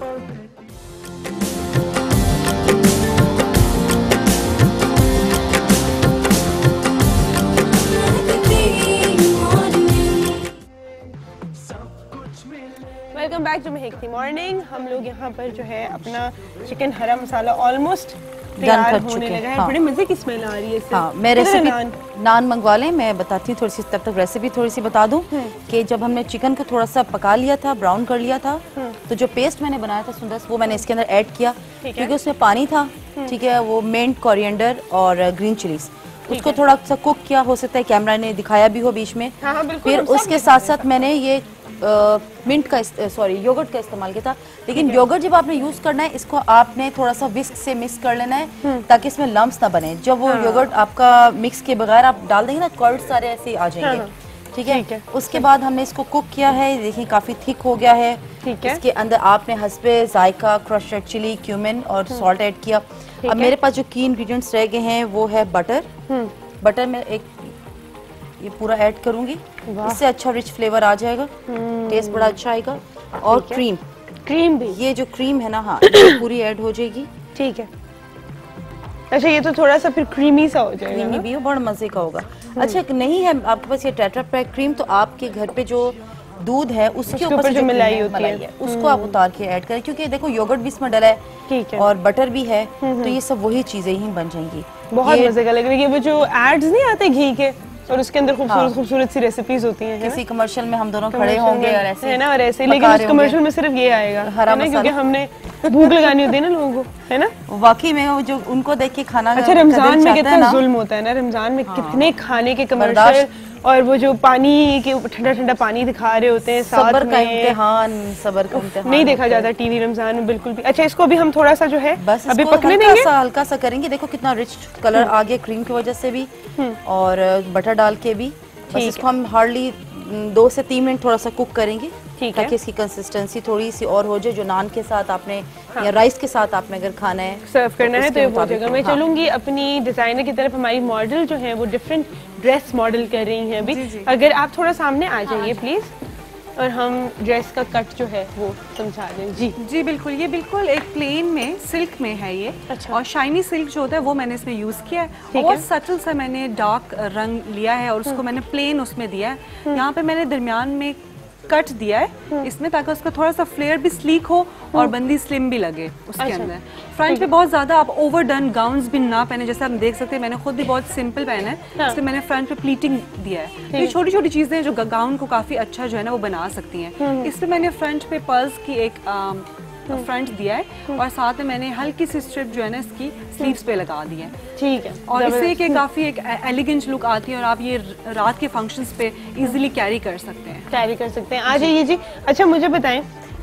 वेलकम बैक टू मेहकती मॉर्निंग। हम लोग यहाँ पर जो है अपना चिकन हरा मसाला ऑलमोस्ट तैयार कर होने चुके हैं, लगा है। हाँ। बड़े मजे की स्मेल आ रही है इससे। हाँ, मैं कितने रेसिपी नान? नान मंगवा लें, मैं बताती हूँ थोड़ी सी, तब तक रेसिपी थोड़ी सी बता दूँ कि जब हमने चिकन को थोड़ा सा पका लिया था, ब्राउन कर लिया था, तो जो पेस्ट मैंने बनाया था सुंदर, वो मैंने इसके अंदर ऐड किया, क्योंकि उसमें पानी था, ठीक है, वो मिंट, कोरिएंडर और ग्रीन चिलीज, उसको थोड़ा सा कुक किया, हो सकता है कैमरा ने दिखाया भी हो बीच में। हाँ, हाँ, बिल्कुल, फिर हम सब उसके साथ साथ मैंने ये आ, मिंट का सॉरी योगर्ट का इस्तेमाल किया था। लेकिन योगर्ट जब आपने यूज करना है इसको आपने थोड़ा सा विस्क से मिक्स कर लेना है ताकि इसमें लम्स ना बने। जब वो योगर्ट आपका मिक्स के बगैर आप डाल देंगे ना, कर्ड सारे ऐसे आ जाएंगे। ठीक है, है। उसके बाद हमने इसको कुक किया है, देखिए काफी थिक हो गया है। ठीक है, इसके अंदर आपने हस्बे जायका क्रश रेड चिली, क्यूमिन और सॉल्ट ऐड किया। अब मेरे पास जो की इंग्रेडिएंट्स रह गए हैं वो है बटर। बटर में एक ये पूरा ऐड करूंगी, इससे अच्छा रिच फ्लेवर आ जाएगा, टेस्ट बड़ा अच्छा आएगा। और क्रीम क्रीम भी, ये जो क्रीम है ना, हाँ ये पूरी ऐड हो जाएगी। ठीक है। अच्छा, ये तो थोड़ा सा फिर क्रीमी सा हो जाएगा, क्रीमी भी हो, बड़ा मजे का होगा। अच्छा, नहीं है आपके पास ये टेट्रा पैक क्रीम, तो आपके घर पे जो दूध है उसके ऊपर जो मलाई होती है, है उसको आप उतार के ऐड करें, क्योंकि देखो योगर्ट भी इसमें डला है, ठीक है, और बटर भी है, तो ये सब वही चीजें ही बन जाएंगी। बहुत मजे का लग रहा है। वो जो एड्स नहीं आते घी के और उसके अंदर खूबसूरत खूबसूरत सी रेसिपीज होती हैं, किसी कमर्शियल में हम दोनों खड़े होंगे और ऐसे है ना, और ऐसे, लेकिन उस कमर्शियल में सिर्फ ये आएगा, है ना, क्योंकि हमने भूख लगानी होती है ना लोगों को, है ना। वाकई में वो जो उनको देख के खाना, अच्छा रमजान में कितना जुल्म होता है ना, रमजान में कितने खाने के कमर्शियल, और वो जो पानी के ठंडा ठंडा पानी दिखा रहे होते हैं, सब्र का इम्तिहान, सब्र का इम्तिहान नहीं देखा जाता टीवी रमजान में बिल्कुल भी। अच्छा, इसको भी हम थोड़ा सा जो है बस अभी पकने देंगे, सा हल्का सा करेंगे। देखो कितना रिच कलर आ गया क्रीम की वजह से भी और बटर डाल के भी। बस इसको हम हार्डली दो से तीन मिनट थोड़ा सा कुक करेंगे, ठीक है, ताकि इसकी कंसिस्टेंसी थोड़ी सी और हो जाए, जो नान के साथ आपने हाँ। या राइस के साथ आपने अगर खाना है, सर्व करना है, तो ये हो जाएगा। मैं हाँ। चलूंगी अपनी डिजाइनर की तरफ। हमारी मॉडल जो है वो डिफरेंट ड्रेस मॉडल कर रही हैं अभी। जी जी। अगर आप थोड़ा सामने आ जाइए प्लीज, और हम ड्रेस का कट जो है वो समझा दें। जी जी बिल्कुल, ये बिल्कुल एक प्लेन में सिल्क में है ये। अच्छा। और शाइनी सिल्क जो होता है वो मैंने इसमें यूज किया है, और सटल सा मैंने डार्क रंग लिया है और उसको मैंने प्लेन उसमें दिया है। यहाँ पे मैंने दरमियान में कट दिया है इसमें, ताकि उसका थोड़ा सा फ्लेयर भी स्लीक हो और बंदी स्लिम भी लगे उसके अच्छा। अंदर। फ्रंट पे बहुत ज्यादा आप ओवरडन गाउन्स भी ना पहने, जैसे आप देख सकते हैं मैंने खुद भी बहुत सिंपल पहना है, हाँ। इसलिए मैंने फ्रंट पे प्लीटिंग दिया है। ये छोटी छोटी चीजें जो गाउन को काफी अच्छा जो है ना वो बना सकती हैं। इसमें मैंने फ्रंट पे पर्ल्स की एक फ्रंट दिया है, और साथ में मैंने हल्की सी स्ट्रिप जो है ना इसकी स्लीव्स पे लगा दी है। ठीक है, और इससे कि काफी एक एलिगेंट लुक आती है, और आप ये रात के फंक्शंस पे इजीली कैरी कर सकते हैं कैरी कर सकते हैं आ जाइए जी। अच्छा, मुझे बताएं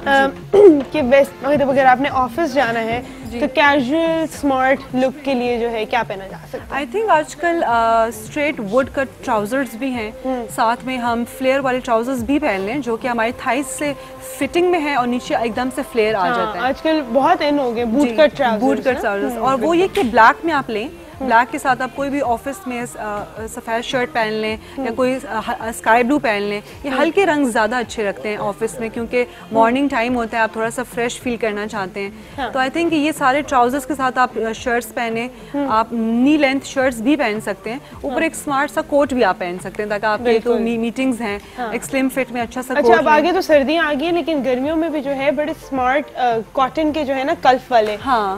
कि वेस्ट अगर आपने ऑफिस जाना है तो कैजुअल स्मार्ट लुक के लिए जो है क्या पहना जा सकता है? आई थिंक आजकल स्ट्रेट वुड कट ट्राउजर्स भी हैं, साथ में हम फ्लेयर वाले ट्राउजर्स भी पहन लें जो कि हमारी थाइस से फिटिंग में है और नीचे एकदम से फ्लेयर आ जाता है। आजकल बहुत इन हो गए boot cut trousers, boot cut trousers, और वो ये कि ब्लैक में आप लें, ब्लैक के साथ आप कोई भी ऑफिस में सफ़ेद शर्ट पहन लें या कोई स्काई ब्लू पहन लें। ये हल्के रंग ज़्यादा अच्छे लगते हैं ऑफिस में, क्योंकि मॉर्निंग टाइम होता है, आप थोड़ा सा फ्रेश फील करना चाहते हैं। हाँ। तो आई थिंक ये सारे ट्राउजर्स के साथ आप शर्ट्स पहने, आप नी लेंथ शर्ट्स भी पहन सकते हैं, ऊपर हाँ। एक स्मार्ट सा कोट भी आप पहन सकते हैं, ताकि आपके तो मीटिंग्स हैं हाँ। एक स्लिम फिट में अच्छा सा। अच्छा, अब आगे तो सर्दियाँ आ गई हैं, लेकिन गर्मियों में भी जो है बड़े स्मार्ट कॉटन के जो है ना कल्फ वाले,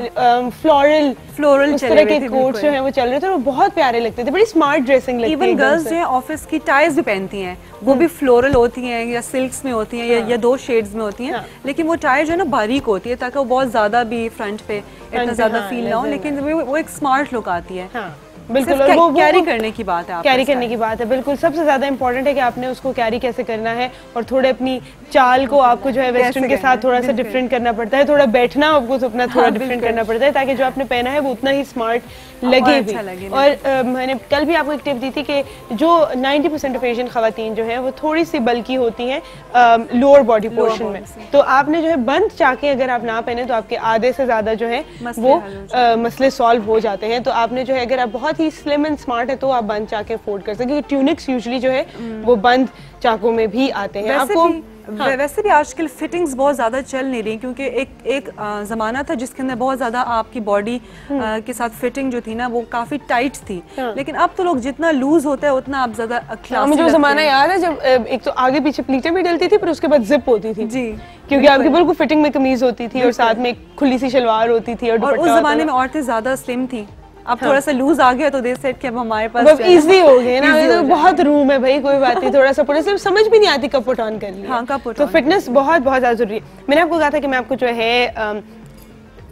फ्लोरल फ्लोरल इस तरह के कोट जो है वो चल रहे थे, वो बहुत प्यारे लगते थे, बड़ी स्मार्ट ड्रेसिंग लगती है। इवन गर्ल्स जो है ऑफिस की टाइज भी पहनती हैं, वो भी फ्लोरल होती हैं या सिल्क्स में होती हैं, या, या दो शेड्स में होती हैं, लेकिन वो टाई जो है ना बारीक होती है, ताकि वो बहुत ज्यादा भी फ्रंट पे इतना ज्यादा फील ना हो, लेकिन वो एक स्मार्ट लुक आती है। बिल्कुल, और वो कैरी करने की बात है, कैरी करने की बात है। बिल्कुल, सबसे ज्यादा इंपॉर्टेंट है कि आपने उसको कैरी कैसे करना है, और थोड़े अपनी चाल को आपको जो है वेस्टर्न के साथ थोड़ा सा डिफरेंट करना पड़ता है, थोड़ा बैठना आपको तो अपना थोड़ा डिफरेंट करना पड़ता है, ताकि जो आपने पहना है वो उतना ही स्मार्ट लगे भी। और मैंने कल भी आपको एक टिप दी थी कि जो नाइन्टी परसेंट ऑफ एशियन खवातीन जो है वो थोड़ी सी बल्कि होती हैं लोअर बॉडी पोर्शन में, तो आपने जो है बंद चाके अगर आप ना पहने तो आपके आधे से ज्यादा जो है वो मसले सॉल्व हो जाते हैं। तो आपने जो है अगर आप बहुत ही स्लिम एंड स्मार्ट है तो आप बंद चाके अफोर्ड कर सकते, क्योंकि ट्यूनिक्स यूजुअली जो है वो बंद चाकों में भी आते हैं। आपको हाँ। वैसे भी आजकल फिटिंग्स बहुत ज़्यादा चल नहीं रही, क्योंकि एक एक ज़माना था जिसके अंदर बहुत ज़्यादा आपकी बॉडी के साथ फिटिंग जो थी ना वो काफ़ी टाइट थी, हाँ। लेकिन अब तो लोग जितना लूज होता है उतना आप ज़्यादा क्लासी। मुझे ज़माना याद है जब एक तो आगे पीछे प्लीटें भी डलती थी, पर उसके बाद जिप होती थी जी, क्योंकि आपकी बिल्कुल फिटिंग में कमीज होती थी और साथ में खुली सी शलवार होती थी, और उस जमाने में औरतें ज़्यादा स्लिम थी। अब हाँ। थोड़ा सा लूज आ गया तो दे सेट कि अब हमारे पास अब इजी हो गए ना, तो बहुत रूम है भाई, कोई बात नहीं, थोड़ा सा पूरा से समझ भी नहीं आती कब पुट ऑन कर लिया। हाँ, कब पुट तो फिटनेस बहुत बहुत ज्यादा जरूरी है। मैंने आपको कहा था कि मैं आपको जो है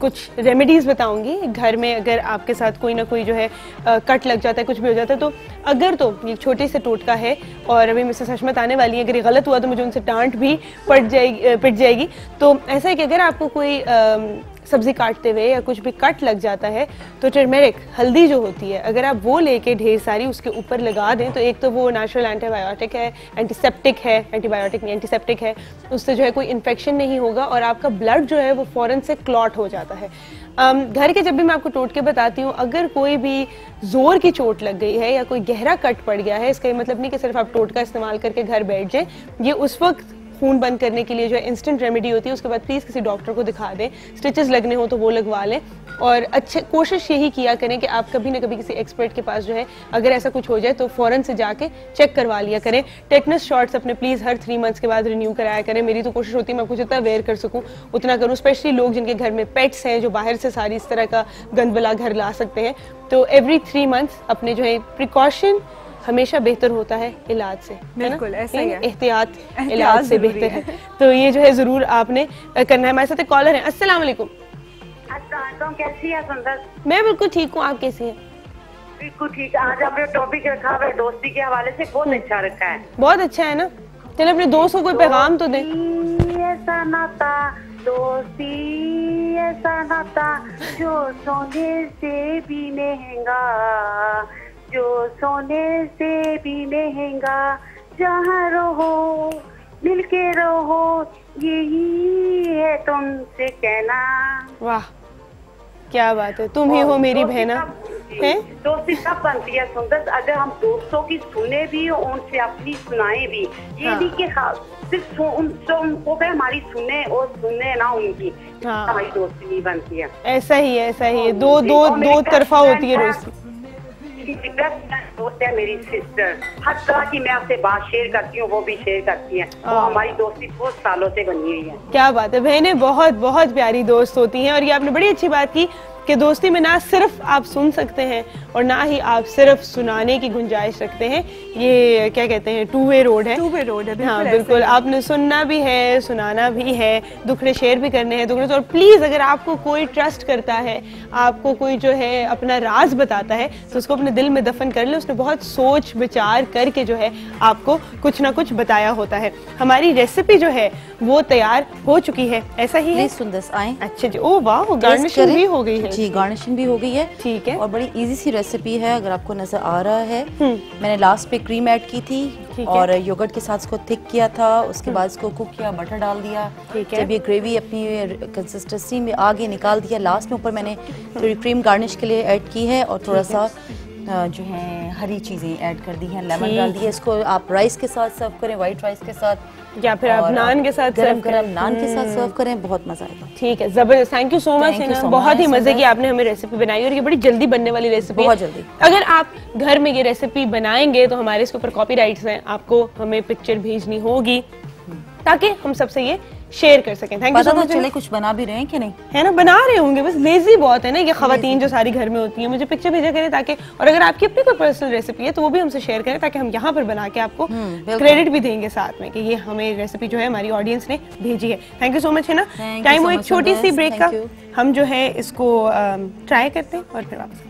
कुछ रेमेडीज़ बताऊंगी घर में। अगर आपके साथ कोई ना कोई जो है आ, कट लग जाता है, कुछ भी हो जाता है, तो अगर तो ये छोटे से टोटका है और अभी मिसेस हशमत आने वाली है, अगर ये गलत हुआ तो मुझे उनसे डांट भी पड़ जाएगी पिट जाएगी। तो ऐसा है कि अगर आपको कोई आ, सब्जी काटते हुए या कुछ भी कट लग जाता है तो टर्मेरिक, हल्दी जो होती है, अगर आप वो लेके ढेर सारी उसके ऊपर लगा दें तो एक तो वो नेचुरल एंटीबायोटिक है, एंटीसेप्टिक है, एंटीबायोटिक नहीं एंटीसेप्टिक है, उससे जो है कोई इन्फेक्शन नहीं होगा और आपका ब्लड जो है वो फ़ौरन से क्लॉट हो जाता है। um, घर के जब भी मैं आपको टोटके बताती हूँ, अगर कोई भी जोर की चोट लग गई है या कोई गहरा कट पड़ गया है, इसका ये मतलब नहीं कि सिर्फ आप टोटका इस्तेमाल करके घर बैठ जाएं। ये उस वक्त खून बंद करने के लिए जो है इंस्टेंट रेमेडी होती है, उसके बाद प्लीज़ किसी डॉक्टर को दिखा दें, स्टिचेस लगने हो तो वो लगवा लें और अच्छे कोशिश यही किया करें कि आप कभी ना कभी किसी एक्सपर्ट के पास जो है अगर ऐसा कुछ हो जाए तो फ़ौरन से जाके चेक करवा लिया करें। टेटनस शॉट्स अपने प्लीज़ हर थ्री मंथ्स के बाद रिन्यू कराया करें। मेरी तो कोशिश होती है मैं आपको जितना वेयर कर सकूँ उतना करूँ, स्पेशली लोग जिनके घर में पेट्स हैं जो बाहर से सारी इस तरह का गंद बला घर ला सकते हैं। तो एवरी थ्री मंथ्स अपने जो है प्रिकॉशन हमेशा बेहतर होता है इलाज से, बिल्कुल ऐसा ही है, एहतियात इलाज से बेहतर है। तो ये जो है जरूर आपने करना है। हमारे साथ एक कॉलर है। अस्सलाम वालेकुम। अस्सलाम, कैसी है सुंदर? मैं बिल्कुल ठीक हूँ, आप कैसी हैं? बिल्कुल ठीक। आज आपने टॉपिक रखा है दोस्ती के हवाले से, बहुत अच्छा रखा है। बहुत अच्छा है ना। चलो अपने दोस्त को कोई पैगाम तो दें। ऐसा नाता, दोस्ती ऐसा नाता जो सोने से भी महंगा, जो सोने से भी महंगा, जहाँ रहो मिलके रहो, यही है तुमसे कहना। वाह क्या बात है, तुम ही हो मेरी बहना। हैं? दोस्ती कब बनती है सुंदर? अगर हम दोस्तों की सुने भी और उनसे अपनी सुनाए भी, ये हाँ। नहीं कि सिर्फ उनको पे हमारी सुने और सुने ना उनकी, हाँ। हमारी दोस्ती नहीं बनती है। ऐसा ही है, ऐसा ही है, दो दो दो तरफा होती है दोस्ती। दोस्त है मेरी सिस्टर, हर तरह की मैं आपसे बात शेयर करती हूँ, वो भी शेयर करती है। वो हमारी दोस्ती बहुत सालों से बनी हुई है। क्या बात है, बहनें बहुत बहुत प्यारी दोस्त होती हैं। और ये आपने बड़ी अच्छी बात की कि दोस्ती में ना सिर्फ आप सुन सकते हैं और ना ही आप सिर्फ सुनाने की गुंजाइश रखते हैं। ये क्या कहते हैं, टू वे रोड है। टू वे रोड है, बिल्कुल। हाँ बिल्कुल, आपने सुनना भी है, सुनाना भी है, दुखड़े शेयर भी करने हैं, दुखड़े। और प्लीज़ अगर आपको कोई ट्रस्ट करता है, आपको कोई जो है अपना राज बताता है, तो उसको अपने दिल में दफन कर ले। उसने बहुत सोच विचार करके जो है आपको कुछ ना कुछ बताया होता है। हमारी रेसिपी जो है वो तैयार हो चुकी है, ऐसा ही है? सुंदर आए। अच्छा जी, ओ वाह, गार्निशिंग भी हो गई है। जी गार्निशिंग भी हो गई है। ठीक है। और बड़ी इजी सी रेसिपी है, अगर आपको नजर आ रहा है। मैंने लास्ट पे क्रीम ऐड की थी और योगर्ट के साथ इसको थिक किया था, उसके बाद इसको कुक किया, बटर डाल दिया। जब ये ग्रेवी अपनी कंसिस्टेंसी में आगे निकाल दिया, लास्ट में ऊपर मैंने थोड़ी क्रीम गार्निश के लिए ऐड की है और थोड़ा सा जो है हरी चीजें ऐड कर दी हैं, लेमन डाल दिया। इसको आप राइस के साथ सर्व करें, व्हाइट राइस के साथ, या फिर आप नान के साथ गरम गरम नान के साथ सर्व करें, बहुत मजा आएगा। ठीक है, जबरदस्त। Thank you so much. बहुत ही मजे की आपने हमें रेसिपी बनाई और ये बड़ी जल्दी बनने वाली रेसिपी है, बहुत जल्दी। अगर आप घर में ये रेसिपी बनाएंगे तो हमारे इसके ऊपर कॉपीराइट्स हैं, आपको हमें पिक्चर भेजनी होगी ताकि हम सबसे ये शेयर कर सकें। Thank you so much. चले कुछ बना भी रहे हैं कि नहीं? है ना, बना रहे होंगे, बस लेजी बहुत है ना ये खवातीन जो सारी घर में होती हैं। मुझे पिक्चर भेजा करें ताकि, और अगर आपकी अपनी कोई पर्सनल रेसिपी है तो वो भी हमसे शेयर करें ताकि हम यहाँ पर बना के आपको क्रेडिट भी देंगे साथ में कि ये हमें रेसिपी जो है हमारी ऑडियंस ने भेजी है। Thank you so much. है ना, टाइम हो एक छोटी सी ब्रेक का, हम जो है इसको ट्राई करते हैं और फिर वापस।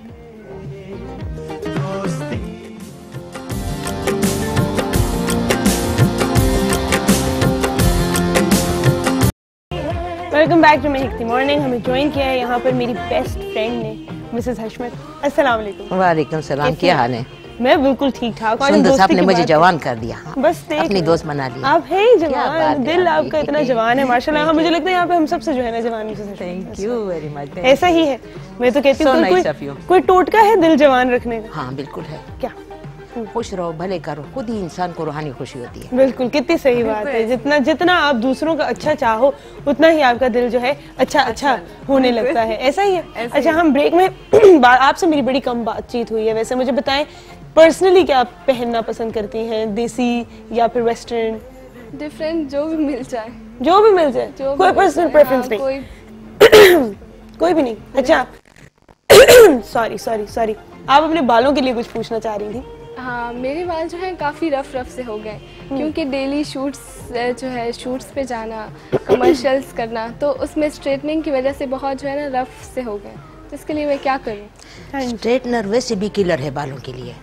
वेलकम बैक टू मेहकती मॉर्निंग। हमें ज्वाइन किया है यहाँ पर मेरी बेस्ट फ्रेंड ने, मिसेस हशमत। अस्सलाम वालेकुम। वालेकुम सलाम, क्या हाल है? मैं बिल्कुल ठीक ठाक। सुंदर साहब ने मुझे जवान कर दिया। बस अपनी दोस्त बना ली। आप हैं ही जवान, दिल आपका इतना जवान है माशाल्लाह। हाँ, मुझे लगता है यहाँ पे हम सबसे जो है ना जवान। Thank you very much. ऐसा ही है, मैं तो कहती हूँ कोई कोई टोटका है दिल जवान रखने का? हाँ बिल्कुल है। क्या? खुश रहो, भले करो, खुद ही इंसान को रूहानी खुशी होती है। बिल्कुल, कितनी सही बात है। जितना जितना आप दूसरों का अच्छा चाहो उतना ही आपका दिल जो है अच्छा अच्छा होने लगता है। ऐसा ही है। अच्छा, हम ब्रेक में आपसे मेरी बड़ी कम बातचीत हुई है। वैसे मुझे बताएं पर्सनली क्या आप पहनना पसंद करती हैं, देसी या फिर वेस्टर्न? डिफरेंट, जो भी मिल जाए। जो भी मिल जाए, कोई पर्सनल प्रेफरेंस नहीं? कोई कोई भी नहीं। अच्छा सॉरी सॉरी सॉरी आप अपने बालों के लिए कुछ पूछना चाह रही थी? हाँ, मेरे बाल जो हैं काफ़ी रफ रफ से हो गए, क्योंकि डेली शूट्स जो है शूट्स पे जाना, कमर्शियल्स करना, तो उसमें स्ट्रेटनिंग की वजह से बहुत जो है ना रफ से हो गए। तो इसके लिए मैं क्या करूँ? स्ट्रेटनर वैसे भी किलर है बालों के लिए।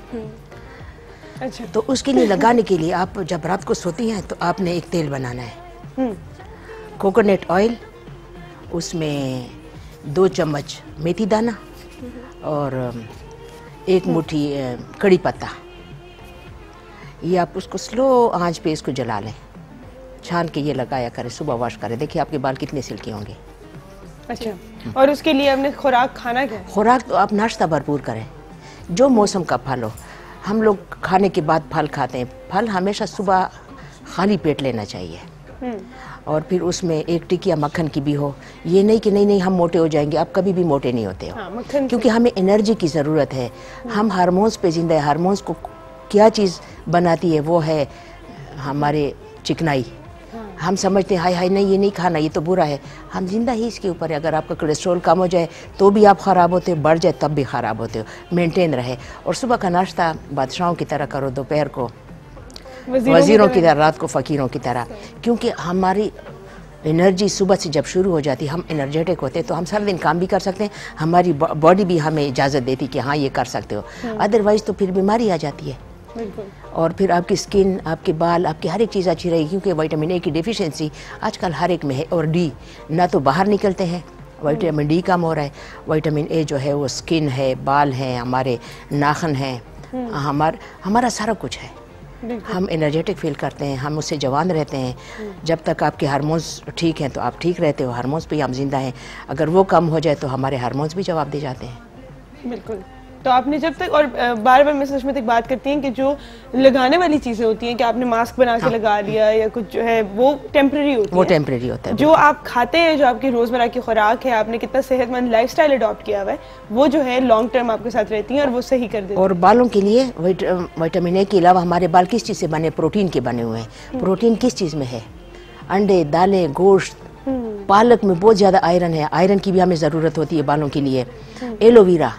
अच्छा, तो उसके लिए लगाने के लिए आप जब रात को सोती हैं तो आपने एक तेल बनाना है, कोकोनट ऑयल, उसमें दो चम्मच मेथी दाना और एक मुट्ठी कड़ी पत्ता, ये आप उसको स्लो आंच पे इसको जला लें, छान के ये लगाया करें, सुबह वॉश करें, देखिए आपके बाल कितने सिल्की होंगे। अच्छा, और उसके लिए आपने खुराक खाना क्या है? खुराक तो आप नाश्ता भरपूर करें, जो मौसम का फल हो। हम लोग खाने के बाद फल खाते हैं, फल हमेशा सुबह खाली पेट लेना चाहिए और फिर उसमें एक टिकिया मक्खन की भी हो। ये नहीं कि नहीं नहीं हम मोटे हो जाएंगे, आप कभी भी मोटे नहीं होते हो। हाँ, क्योंकि हमें एनर्जी की ज़रूरत है, हम हार्मोन्स पे जिंदा है। हार्मोन्स को क्या चीज़ बनाती है, वो है हमारे चिकनाई। हम समझते हैं हाय हाय नहीं ये नहीं खाना, ये तो बुरा है, हम जिंदा ही इसके ऊपर है। अगर आपका कोलेस्ट्रॉल कम हो जाए तो भी आप ख़राब होते हो, बढ़ जाए तब भी ख़राब होते हो। मेंटेन रहे और सुबह का नाश्ता बादशाहों की तरह करो, दोपहर को वजीरों की तरह, रात को फ़कीरों की तरह। क्योंकि हमारी एनर्जी सुबह से जब शुरू हो जाती है, हम एनर्जेटिक होते हैं, तो हम सारा दिन काम भी कर सकते हैं, हमारी बॉडी भी हमें इजाज़त देती कि हाँ ये कर सकते हो। अदरवाइज़ तो फिर बीमारी आ जाती है और फिर आपकी स्किन, आपके बाल, आपकी हर एक चीज़ अच्छी रहेगी। क्योंकि विटामिन ए की डिफिशिएंसी आजकल हर एक में है और डी ना तो बाहर निकलते हैं, विटामिन डी कम हो रहा है। विटामिन ए जो है वो स्किन है, बाल हैं, हमारे नाखून हैं, हमार हमारा सारा कुछ है। हम एनर्जेटिक फील करते हैं, हम उससे जवान रहते हैं। जब तक आपके हार्मोन्स ठीक हैं तो आप ठीक रहते हो, हार्मोन्स पे हम जिंदा हैं। अगर वो कम हो जाए तो हमारे हार्मोन्स भी जवाब दे जाते हैं। बिल्कुल। तो आपने जब तक, और बार बार मिसेस अशमत एक बात करती हैं कि जो लगाने वाली चीज़ें होती हैं कि आपने मास्क बना के हाँ। लगा लिया या कुछ जो है वो टेम्परेरी होती है, वो टेम्परेरी होता है। जो आप खाते हैं, जो आपकी रोज़मर्रा की खुराक है, आपने कितना सेहतमंद लाइफस्टाइल अडॉप्ट किया हुआ है, वो जो है लॉन्ग टर्म आपके साथ रहती हैं और वो सही कर देती है। और बालों के लिए विटामिन ए के अलावा हमारे बाल किस चीज़ से बने? प्रोटीन के बने हुए हैं। प्रोटीन किस चीज़ में है? अंडे, दालें, गोश्त, पालक में बहुत ज़्यादा आयरन है। आयरन की भी हमें ज़रूरत होती है बालों के लिए। एलोवेरा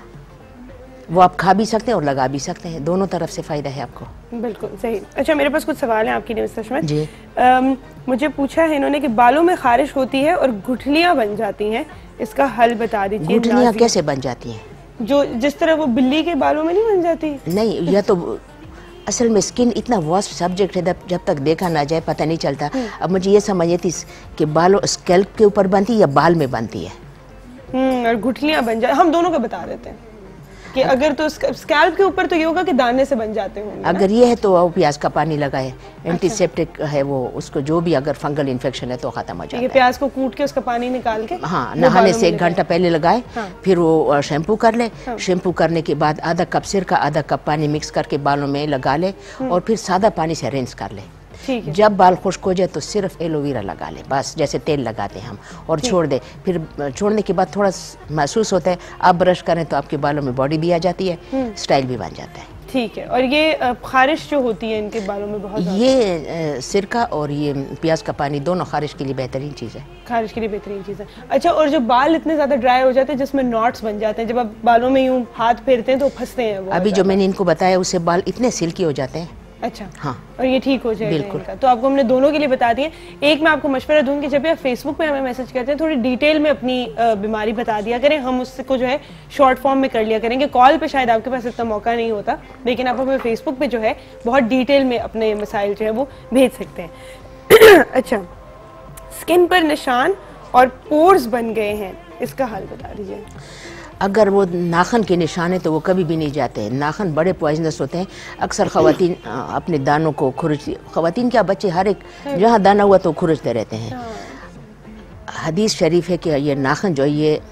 वो आप खा भी सकते हैं और लगा भी सकते हैं, दोनों तरफ से फ़ायदा है आपको। बिल्कुल सही। अच्छा, मेरे पास कुछ सवाल हैं आपकी मिसेस अशमत जी। आम, मुझे पूछा है इन्होंने कि बालों में खारिश होती है और गुठलियाँ बन जाती हैं, इसका हल बता दीजिए। गुठलियाँ कैसे बन जाती हैं? जो जिस तरह वो बिल्ली के बालों में नहीं बन जाती? नहीं, यह तो असल में स्किन इतना वास्ट सब्जेक्ट है, जब तक देखा ना जाए पता नहीं चलता। अब मुझे ये समझ थी कि बालों स्कैल्प के ऊपर बनती है या बाल में बनती है। हम्म और गुठलियाँ बन जाए, हम दोनों का बता देते हैं कि अगर तो स्कैल्प के ऊपर तो ये होगा कि दाने से बन जाते होंगे। अगर ये है तो वो प्याज का पानी लगाए, एंटीसेप्टिक है वो, उसको जो भी अगर फंगल इन्फेक्शन है तो खत्म हो जाता है। ये प्याज को कूट के उसका पानी निकाल के हाँ नहाने से एक घंटा पहले लगाए, हाँ। फिर वो शैम्पू कर ले, हाँ। शैम्पू करने के बाद आधा कप सिरका आधा कप पानी मिक्स करके बालों में लगा ले और फिर सादा पानी से रिंस कर ले। जब बाल खुश्क हो जाए तो सिर्फ एलोवेरा लगा ले, बस जैसे तेल लगाते हैं हम, और छोड़ दे। फिर छोड़ने के बाद थोड़ा महसूस होता है, आप ब्रश करें तो आपके बालों में बॉडी भी आ जाती है, स्टाइल भी बन जाता है। ठीक है। और ये खारिश जो होती है इनके बालों में बहुत, ये सिरका और ये प्याज का पानी दोनों खारिश के लिए बेहतरीन चीज़ है। खारिश के लिए बेहतरीन चीज़ है। अच्छा, और जो बाल इतने ज़्यादा ड्राई हो जाते हैं जिसमें नॉट्स बन जाते हैं, जब आप बालों में यूँ हाथ फेरते हैं तो फंसते हैं, अभी जो मैंने इनको बताया उससे बाल इतने सिल्की हो जाते हैं। अच्छा, हाँ, और ये ठीक हो जाएगा बिल्कुल। इनका। तो आपको हमने दोनों के लिए बता दिए। एक मैं आपको मशवरा दूंगी, जब भी आप फेसबुक पे हमें मैसेज करते हैं थोड़ी डिटेल में अपनी बीमारी बता दिया करें, हम उसको जो है शॉर्ट फॉर्म में कर लिया करेंगे। कॉल पे शायद आपके पास इतना मौका नहीं होता, लेकिन आप हमें फेसबुक पे जो है बहुत डिटेल में अपने मसाइल जो है वो भेज सकते हैं। अच्छा, स्किन पर निशान और पोर्स बन गए हैं, इसका हल बता दीजिए। अगर वो नाखन के निशान है तो वो कभी भी नहीं जाते हैं। नाखन बड़े पॉइजनस होते हैं। अक्सर ख़वातीन अपने दानों को खुरचती, ख़वातीन क्या बच्चे, हर एक जहाँ दाना हुआ तो खुरचते रहते हैं। हदीस शरीफ है कि ये नाखन जो है, ये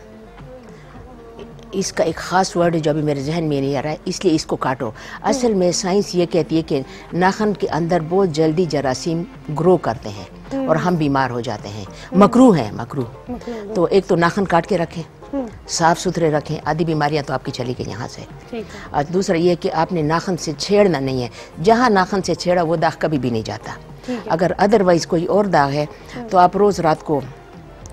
इसका एक ख़ास वर्ड है जो अभी मेरे जहन में नहीं आ रहा है, इसलिए इसको काटो। असल में साइंस ये कहती है कि नाखन के अंदर बहुत जल्दी जरासीम ग्रो करते हैं और हम बीमार हो जाते हैं। मकरूह है, मकरूह। तो एक तो नाखन काट के रखें, साफ सुथरे रखें, आधी बीमारियां तो आपकी चली गई यहाँ से। और दूसरा ये कि आपने नाखन से छेड़ना नहीं है, जहाँ नाखन से छेड़ा वो दाग कभी भी नहीं जाता। अगर अदरवाइज कोई और दाग है तो आप रोज़ रात को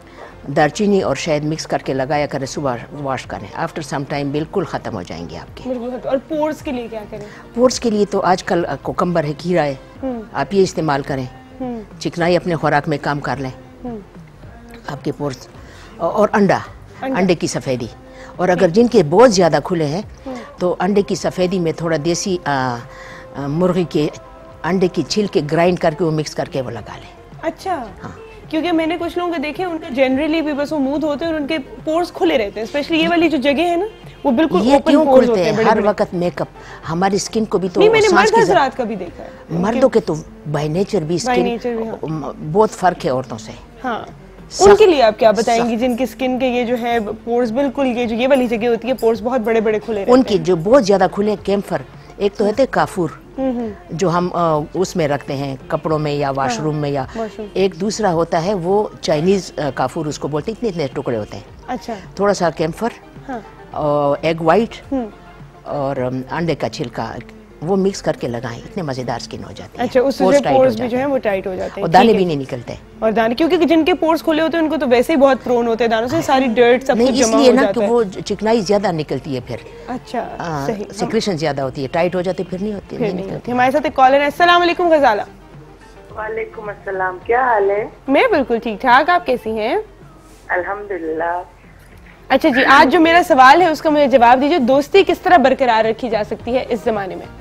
दालचीनी और शहद मिक्स करके लगाया करें, सुबह वॉश करें, आफ्टर सम टाइम बिल्कुल ख़त्म हो जाएंगे आपके। बिल्कुल। और पोर्स के लिए क्या करें? पोर्स के लिए तो आजकल कोकम्बर है, खीरा है, आप ये इस्तेमाल करें। चिकनाई अपने खुराक में काम कर लें, आपके पोर्स। और अंडा, अंडे की सफ़ेदी। और अगर जिनके बहुत ज़्यादा खुले हैं तो अंडे की सफ़ेदी में थोड़ा देसी आ, आ, मुर्गी के अंडे की छिल के ग्राइंड करके वो मिक्स करके वो लगा लें। अच्छा। हाँ। क्योंकि मैंने कुछ लोगों को देखे, उनका जनरली भी बस वो मुंह धोते हैं और उनके पोर्स खुले रहते हैं, स्पेशली ये वाली जो जगह है ना वो बिल्कुल ये ओपन क्यों पोर्स खुलते होते हैं? हैं हर बड़े वक्त मेकअप हमारी स्किन को भी तो नहीं, मैंने सांस मर्द की हजरात का भी देखा है। मर्दों के तो बाय नेचर भी By स्किन nature भी, हाँ। बहुत फर्क है औरतों से। हाँ, उनके लिए आप क्या बताएंगी जिनकी स्किन के ये जो है पोर्स बिल्कुल, ये जो ये वाली जगह होती है पोर्स बहुत बड़े बड़े खुले रहते हैं? उनकी जो बहुत ज्यादा खुले कैम्फर, एक तो है काफूर जो हम आ, उसमें रखते हैं कपड़ों में या वॉशरूम में, या एक दूसरा होता है वो चाइनीज काफूर उसको बोलते हैं, इतने इतने टुकड़े होते हैं। अच्छा। थोड़ा सा कैम्फर और एग वाइट और अंडे का छिलका वो मिक्स करके लगाएं, इतने मजेदार स्किन हो जाती है। अच्छा, उससे पोर्स भी जो है वो टाइट हो जाते हैं और दाने भी नहीं निकलते। और दाने, क्योंकि जिनके पोर्स खुले होते हैं उनको तो वैसे ही बहुत प्रोन होते हैं दानों से, सारी डर्ट सब कुछ जमा हो इसलिए ना जाता कि है। वो चिकनाई ज्यादा निकलती है फिर। अच्छा, सही। सिक्रेशन ज्यादा होती है, टाइट हो जाती है, फिर नहीं होती। फिर नहीं होती। हमारे साथ एक कॉलर है। अस्सलाम वालेकुम गजाला। वालेकुम अस्सलाम, क्या हाल है? मैं बिल्कुल ठीक ठाक, आप कैसी हैं? अल्हम्दुलिल्लाह। अच्छा जी, आज जो मेरा सवाल है उसका मुझे जवाब दीजिए, दोस्ती किस तरह बरकरार रखी जा सकती है इस जमाने में?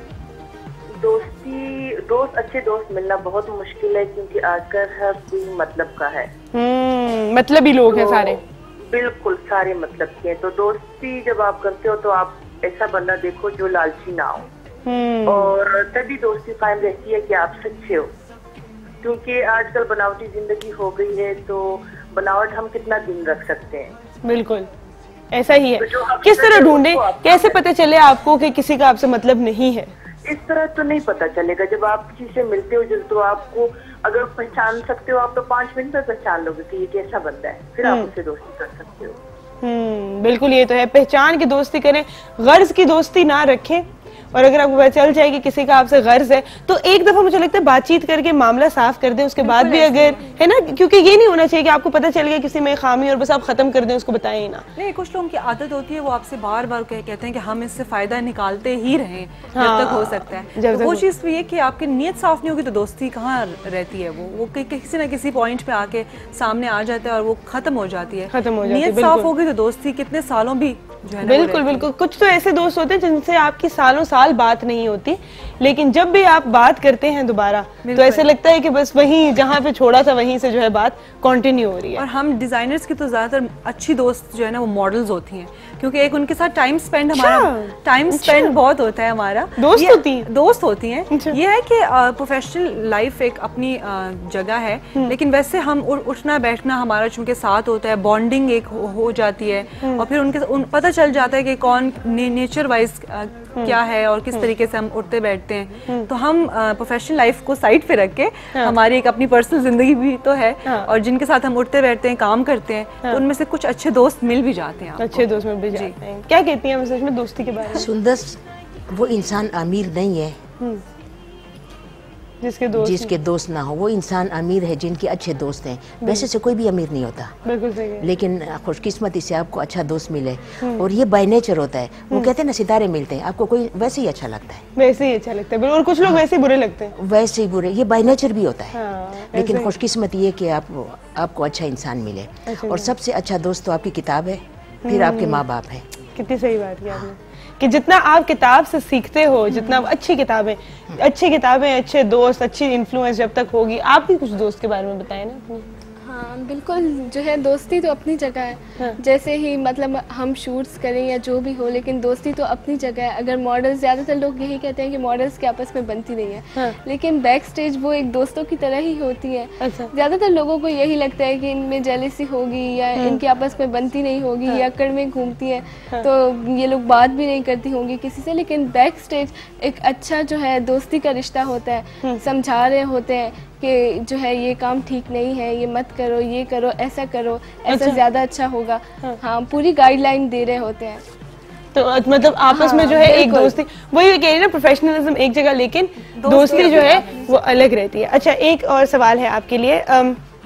दोस्ती, दोस्त अच्छे दोस्त मिलना बहुत मुश्किल है क्योंकि आजकल हर कोई मतलब का है। हम्म, मतलब ही लोग हैं तो, सारे। बिल्कुल सारे मतलब के हैं। तो दोस्ती जब आप करते हो तो आप ऐसा बंदा देखो जो लालची ना हो, और तभी दोस्ती कायम रहती है कि आप सच्चे हो। क्योंकि आजकल बनावटी जिंदगी हो गई है, तो बनावट हम कितना दिन रख सकते हैं? बिल्कुल ऐसा ही है। तो किस तरह ढूंढे, कैसे पता चले आपको कि किसी का आपसे मतलब नहीं है? इस तरह तो नहीं पता चलेगा। जब आप किसी से मिलते हो जो तो आपको अगर पहचान सकते हो आप तो पाँच मिनट में पहचान लोगे कि ये कैसा बंदा है, फिर आप उससे दोस्ती कर सकते हो। हम्म, बिल्कुल ये तो है, पहचान की दोस्ती करें, गर्ज की दोस्ती ना रखें। और अगर आपको पता चल जाए कि किसी का आपसे गर्ज है तो एक दफा मुझे लगता है बातचीत करके मामला साफ कर दें, उसके बाद भी अगर है ना, क्योंकि ये नहीं होना चाहिए कि आपको पता चल गया किसी में खामी और बस आप खत्म कर दें, उसको बताएं ही ना। नहीं, कुछ लोगों की आदत होती है वो आपसे बार बार कह, कहते हैं कि हम इससे फायदा निकालते ही रहें हाँ, जब तक हो सकता है। तो वो चीज़ भी है कि आपकी नीयत साफ नहीं होगी तो दोस्ती कहाँ रहती है, वो वो किसी ना किसी पॉइंट पे आके सामने आ जाता है और वो खत्म हो जाती है। खत्म हो जाती है। नीयत साफ होगी तो दोस्ती कितने सालों भी जो है। बिल्कुल बिल्कुल। कुछ तो ऐसे दोस्त होते हैं जिनसे आपकी सालों साल बात नहीं होती, लेकिन जब भी आप बात करते हैं दोबारा तो ऐसे लगता है कि बस वहीं जहाँ पे छोड़ा था वहीं से जो है बात कंटिन्यू हो रही है। और हम डिजाइनर्स की तो ज्यादातर अच्छी दोस्त जो है ना वो मॉडल्स होती हैं, क्योंकि एक उनके साथ टाइम स्पेंड हमारा टाइम स्पेंड बहुत होता है हमारा। दोस्त होती हैं दोस्त होती हैं ये है कि प्रोफेशनल लाइफ एक अपनी जगह है, लेकिन वैसे हम उठना बैठना हमारा चूंकि साथ होता है, बॉन्डिंग एक हो, हो जाती है, और फिर उनके उन, पता चल जाता है कि कौन ने, नेचर वाइज क्या है और किस तरीके से हम उठते बैठते हैं। तो हम प्रोफेशनल लाइफ को साइड पे रख के हमारी एक अपनी पर्सनल जिंदगी भी तो है, और जिनके साथ हम उठते बैठते हैं, काम करते हैं, तो उनमें से कुछ अच्छे दोस्त मिल भी जाते हैं। अच्छे दोस्त मिल भी जाते हैं। क्या कहती हैं सच में दोस्ती के बारे में? सुंदर वो इंसान अमीर नहीं है जिसके दोस्त जिसके दोस्त ना हो, वो इंसान अमीर है जिनके अच्छे दोस्त हैं। वैसे से कोई भी अमीर नहीं होता, बिल्कुल सही है। लेकिन खुशकिस्मती से आपको अच्छा दोस्त मिले, और ये बाय नेचर होता है। वो कहते हैं ना सितारे मिलते हैं, आपको कोई वैसे ही अच्छा लगता है, वैसे ही अच्छा लगता है। और कुछ लोग वैसे ही बुरे लगते हैं, वैसे ही बुरे, ये बाय नेचर भी होता है। हाँ, लेकिन खुशकिस्मती ये कि आप आपको अच्छा इंसान मिले। और सबसे अच्छा दोस्त तो आपकी किताब है, फिर आपके माँ बाप है। कितनी सही बात की आपने कि जितना आप किताब से सीखते हो, जितना अच्छी किताबें अच्छी किताबें अच्छे दोस्त, अच्छी इन्फ्लुएंस जब तक होगी। आप भी कुछ दोस्त के बारे में बताएं ना। हाँ बिल्कुल, जो है दोस्ती तो अपनी जगह है। हाँ। जैसे ही मतलब हम शूट्स करें या जो भी हो, लेकिन दोस्ती तो अपनी जगह है। अगर मॉडल्स, ज़्यादातर लोग यही कहते हैं कि मॉडल्स के आपस में बनती नहीं है। हाँ। लेकिन बैक स्टेज वो एक दोस्तों की तरह ही होती है। अच्छा। ज़्यादातर लोगों को यही लगता है कि इनमें जेलसी होगी या हाँ। इनकी आपस में बनती नहीं होगी, हाँ। या अकड़ में घूमती है, हाँ। तो ये लोग बात भी नहीं करती होंगी किसी से। लेकिन बैक स्टेज एक अच्छा जो है दोस्ती का रिश्ता होता है, समझा रहे होते हैं कि जो है ये काम ठीक नहीं है, ये मत करो, ये करो, ऐसा करो, ऐसा अच्छा। ज्यादा अच्छा होगा। हाँ, हाँ पूरी गाइडलाइन दे रहे होते हैं। तो मतलब आपस हाँ, में जो है एक दोस्ती, वही कह रही है ना, प्रोफेशनलिज्म एक जगह, लेकिन दोस्ती, दोस्ती जो है वो अलग रहती है। अच्छा, एक और सवाल है आपके लिए।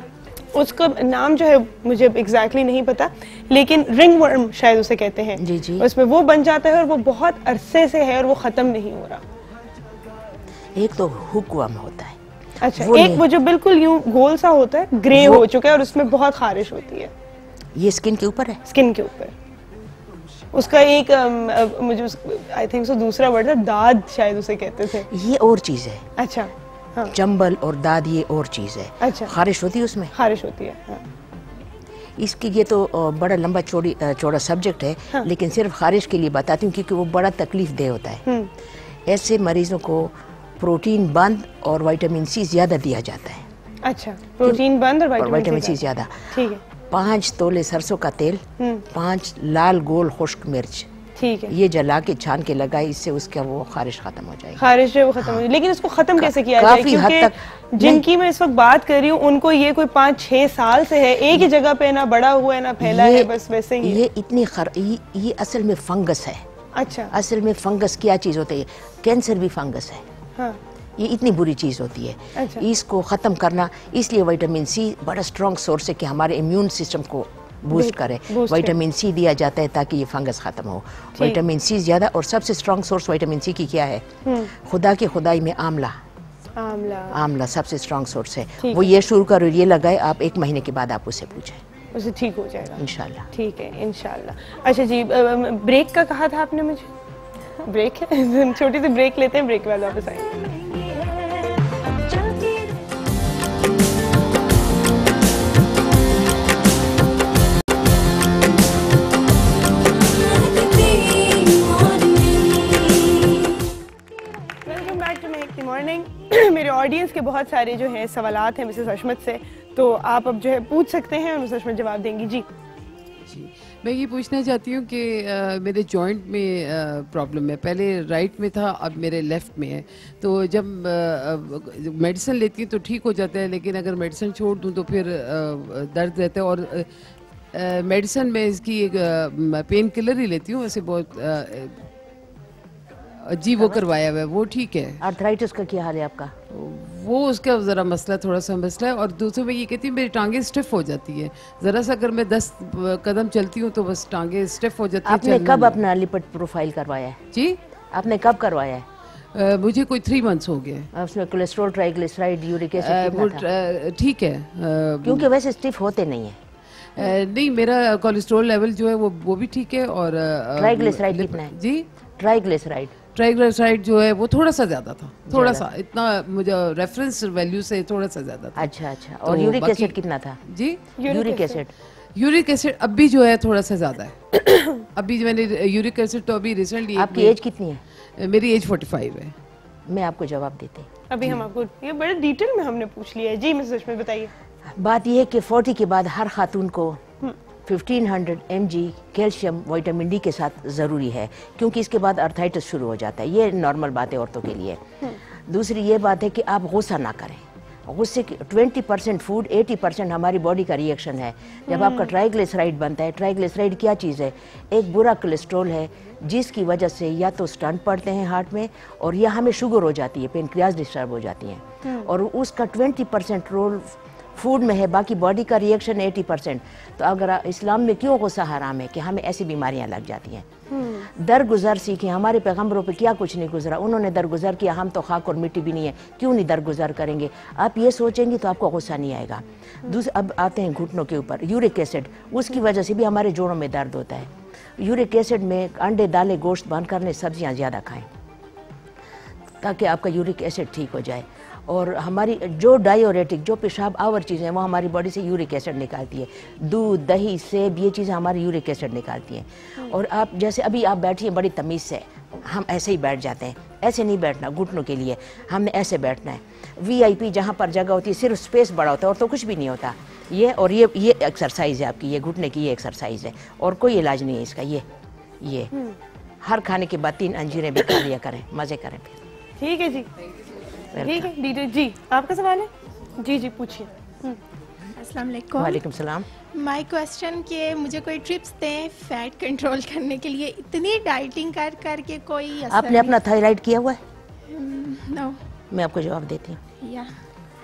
उसका नाम जो है मुझे एग्जैक्टली नहीं पता, लेकिन रिंग वर्म शायद उसे कहते हैं जी जी। उसमें वो बन जाता है और वो बहुत अरसे से है और वो खत्म नहीं हो रहा। एक तो हुकवर्म होता है। अच्छा, वो एक वो जो बिल्कुल यूं गोल सा होता है, ग्रे हो चुका है और उसमें बहुत खारिश होती है। ये स्किन के ऊपर है? स्किन के ऊपर। उसका एक um, मुझे आई थिंक सो दूसरा वर्ड था, दाद शायद उसे कहते थे। ये और चीज है। अच्छा हाँ। चंबल और दाद ये और चीज है। अच्छा। खारिश होती है उसमें? खारिश होती है हाँ। इसकी ये तो बड़ा लंबा चौड़ी चौड़ा सब्जेक्ट है हाँ। लेकिन सिर्फ खारिश के लिए बताती हूँ क्योंकि वो बड़ा तकलीफ दे होता है। ऐसे मरीजों को प्रोटीन बंद और विटामिन सी ज्यादा दिया जाता है। अच्छा, प्रोटीन बंद और विटामिन सी ज्यादा। ठीक है। पाँच तोले सरसों का तेल, पाँच लाल गोल खुश्क मिर्च, ठीक है, ये जला के छान के लगाए, इससे उसका वो खारिश खत्म हो जाएगी। खारिश है वो खत्म हाँ। हो जाएगी। लेकिन इसको खत्म कैसे किया जाए? क्योंकि जिनकी मैं इस वक्त बात कर रही हूँ उनको ये कोई पाँच छह साल से है, एक ही जगह पे ना बड़ा हुआ है ना फैला है, बस वैसे ही। ये इतनी खर ये, ये असल में फंगस है। अच्छा। असल में फंगस क्या चीज होती है? कैंसर भी फंगस है हाँ। ये इतनी बुरी चीज होती है। अच्छा। इसको खत्म करना, इसलिए विटामिन सी बड़ा स्ट्रॉन्ग सोर्स है कि हमारे इम्यून सिस्टम को बूस्ट करे। विटामिन सी दिया जाता है ताकि ये फंगस खत्म हो। विटामिन सी ज्यादा, और सबसे स्ट्रॉन्ग सोर्स विटामिन सी की क्या है? खुदा की खुदाई में आंवला। आंवला आंवला सबसे स्ट्रॉन्ग सोर्स है। वो ये शुरू करो, ये लगाए, आप एक महीने के बाद आप उससे पूछें, उसे ठीक हो जाएगा इंशाल्लाह। ठीक है इंशाल्लाह। अच्छा जी, ब्रेक का कहा था आपने मुझे? ब्रेक है, छोटी सी ब्रेक लेते हैं, ब्रेक के बाद वापस आएंगे। मेरे ऑडियंस के बहुत सारे जो हैं सवालात हैं मिसेस अशमत से, तो आप अब जो है पूछ सकते हैं और मिसेस अशमत जवाब देंगी। जी जी, मैं ये पूछना चाहती हूँ कि आ, मेरे जॉइंट में प्रॉब्लम है। पहले राइट में था, अब मेरे लेफ़्ट में है। तो जब मेडिसिन लेती हूँ तो ठीक हो जाता है, लेकिन अगर मेडिसिन छोड़ दूँ तो फिर आ, दर्द रहता है। और मेडिसिन में इसकी एक पेन किलर ही लेती हूँ, वैसे बहुत आ, जी वो करवाया हुआ है, वो ठीक है। आर्थराइटिस का क्या हाल है आपका? वो उसका ज़रा मसला थोड़ा सा मसला है। और दूसरे में ये कहती हूँ मेरी टांगे स्टिफ हो जाती है, ज़रा सा अगर मैं दस कदम चलती हूँ तो बस टांगे स्टिफ हो जाती है। आपने कब अपना लिपिड प्रोफाइल करवाया है? जी, आपने कब करवाया है? Uh, मुझे कोई थ्री मंथ्स हो गए। उसमें कोलेस्ट्रॉल, ट्राइग्लिसराइड, यूरिक एसिड ठीक है, uh, क्योंकि वैसे स्टिफ होते नहीं है। uh, नहीं, मेरा कोलेस्ट्रॉल लेवल जो है वो वो भी ठीक है। और ट्राइग्लिसराइड uh, कितना है? जी, ट्राइग्लिसराइड ट्राइग्लिसराइड जो है वो थोड़ा सा ज्यादा था, थोड़ा सा, इतना मुझे रेफरेंस वैल्यू से थोड़ा सा ज्यादा था। अच्छा अच्छा। और तो यूरिक एसिड कितना था? जी, यूरिक एसिड यूरिक एसिड अभी जो है थोड़ा सा ज्यादा है। अभी मैंने यूरिक एसिड तो अभी रिसेंटली। आपकी एज कितनी है? मेरी एज फोर्टी फाइव है। मैं आपको जवाब देती हूँ। अभी हम आपको ये बड़े डिटेल में हमने पूछ लिया है। जी मिसेस अशमत बताइए। बात यह है कि फोर्टी के बाद हर खातून को fifteen hundred M G calcium vitamin D के साथ ज़रूरी है, क्योंकि इसके बाद अर्थराइटिस शुरू हो जाता है। ये नॉर्मल बात है औरतों के लिए। दूसरी ये बात है कि आप गुस्सा ना करें। गुस्से की twenty percent food, eighty percent हमारी बॉडी का रिएक्शन है। जब आपका ट्राइग्लिसराइड बनता है, ट्राइग्लिसराइड क्या चीज़ है? एक बुरा कोलेस्ट्रॉल है जिसकी वजह से या तो स्टंट पड़ते हैं हार्ट में, और या हमें शुगर हो जाती है, पेनक्रियाज डिस्टर्ब हो जाती हैं, और उसका ट्वेंटी परसेंट रोल फूड में है, बाकी बॉडी का रिएक्शन एटी परसेंट। तो अगर इस्लाम में क्यों गुस्सा हराम है कि हमें ऐसी बीमारियां लग जाती हैं। दरगुजर सीखें। हमारे पैगम्बरों पे क्या कुछ नहीं गुजरा, उन्होंने दरगुजर किया। हम तो खाक और मिट्टी भी नहीं है, क्यों नहीं दरगुजर करेंगे? आप ये सोचेंगे तो आपको गुस्सा नहीं आएगा। दूसरे अब आते हैं घुटनों के ऊपर, यूरिक एसिड, उसकी वजह से भी हमारे जोड़ों में दर्द होता है। यूरिक एसिड में अंडे, दालें, गोश्त बंद करने, सब्जियाँ ज़्यादा खाएँ ताकि आपका यूरिक एसिड ठीक हो जाए। और हमारी जो डायोरेटिक, जो पेशाब आवर चीज़ें हैं वो हमारी बॉडी से यूरिक एसिड निकालती है। दूध, दही, सेब, ये चीज़ें हमारी यूरिक एसिड निकालती हैं। और आप जैसे अभी आप बैठिए बड़ी तमीज़ से, हम ऐसे ही बैठ जाते हैं। ऐसे नहीं बैठना, घुटनों के लिए हमने ऐसे बैठना है। वी आई पी जहाँ पर जगह होती है सिर्फ स्पेस बड़ा होता है और तो कुछ भी नहीं होता। ये और ये ये एक्सरसाइज है आपकी, ये घुटने की ये एक्सरसाइज है और कोई इलाज नहीं है इसका। ये ये हर खाने के बाद तीन अंजीरें भी खा लिया करें, मज़े करें फिर। ठीक है जी, ठीक है दीदी जी। आपका सवाल है? जी जी पूछिए। अस्सलाम वालेकुम। वालेकुम सलाम। माय क्वेश्चन कि मुझे कोई टिप्स दें फैट कंट्रोल करने के लिए। इतनी डाइटिंग कर करके कोई असर आपने अपना थायराइड किया हुआ है? नो। मैं आपको जवाब देती हूँ। या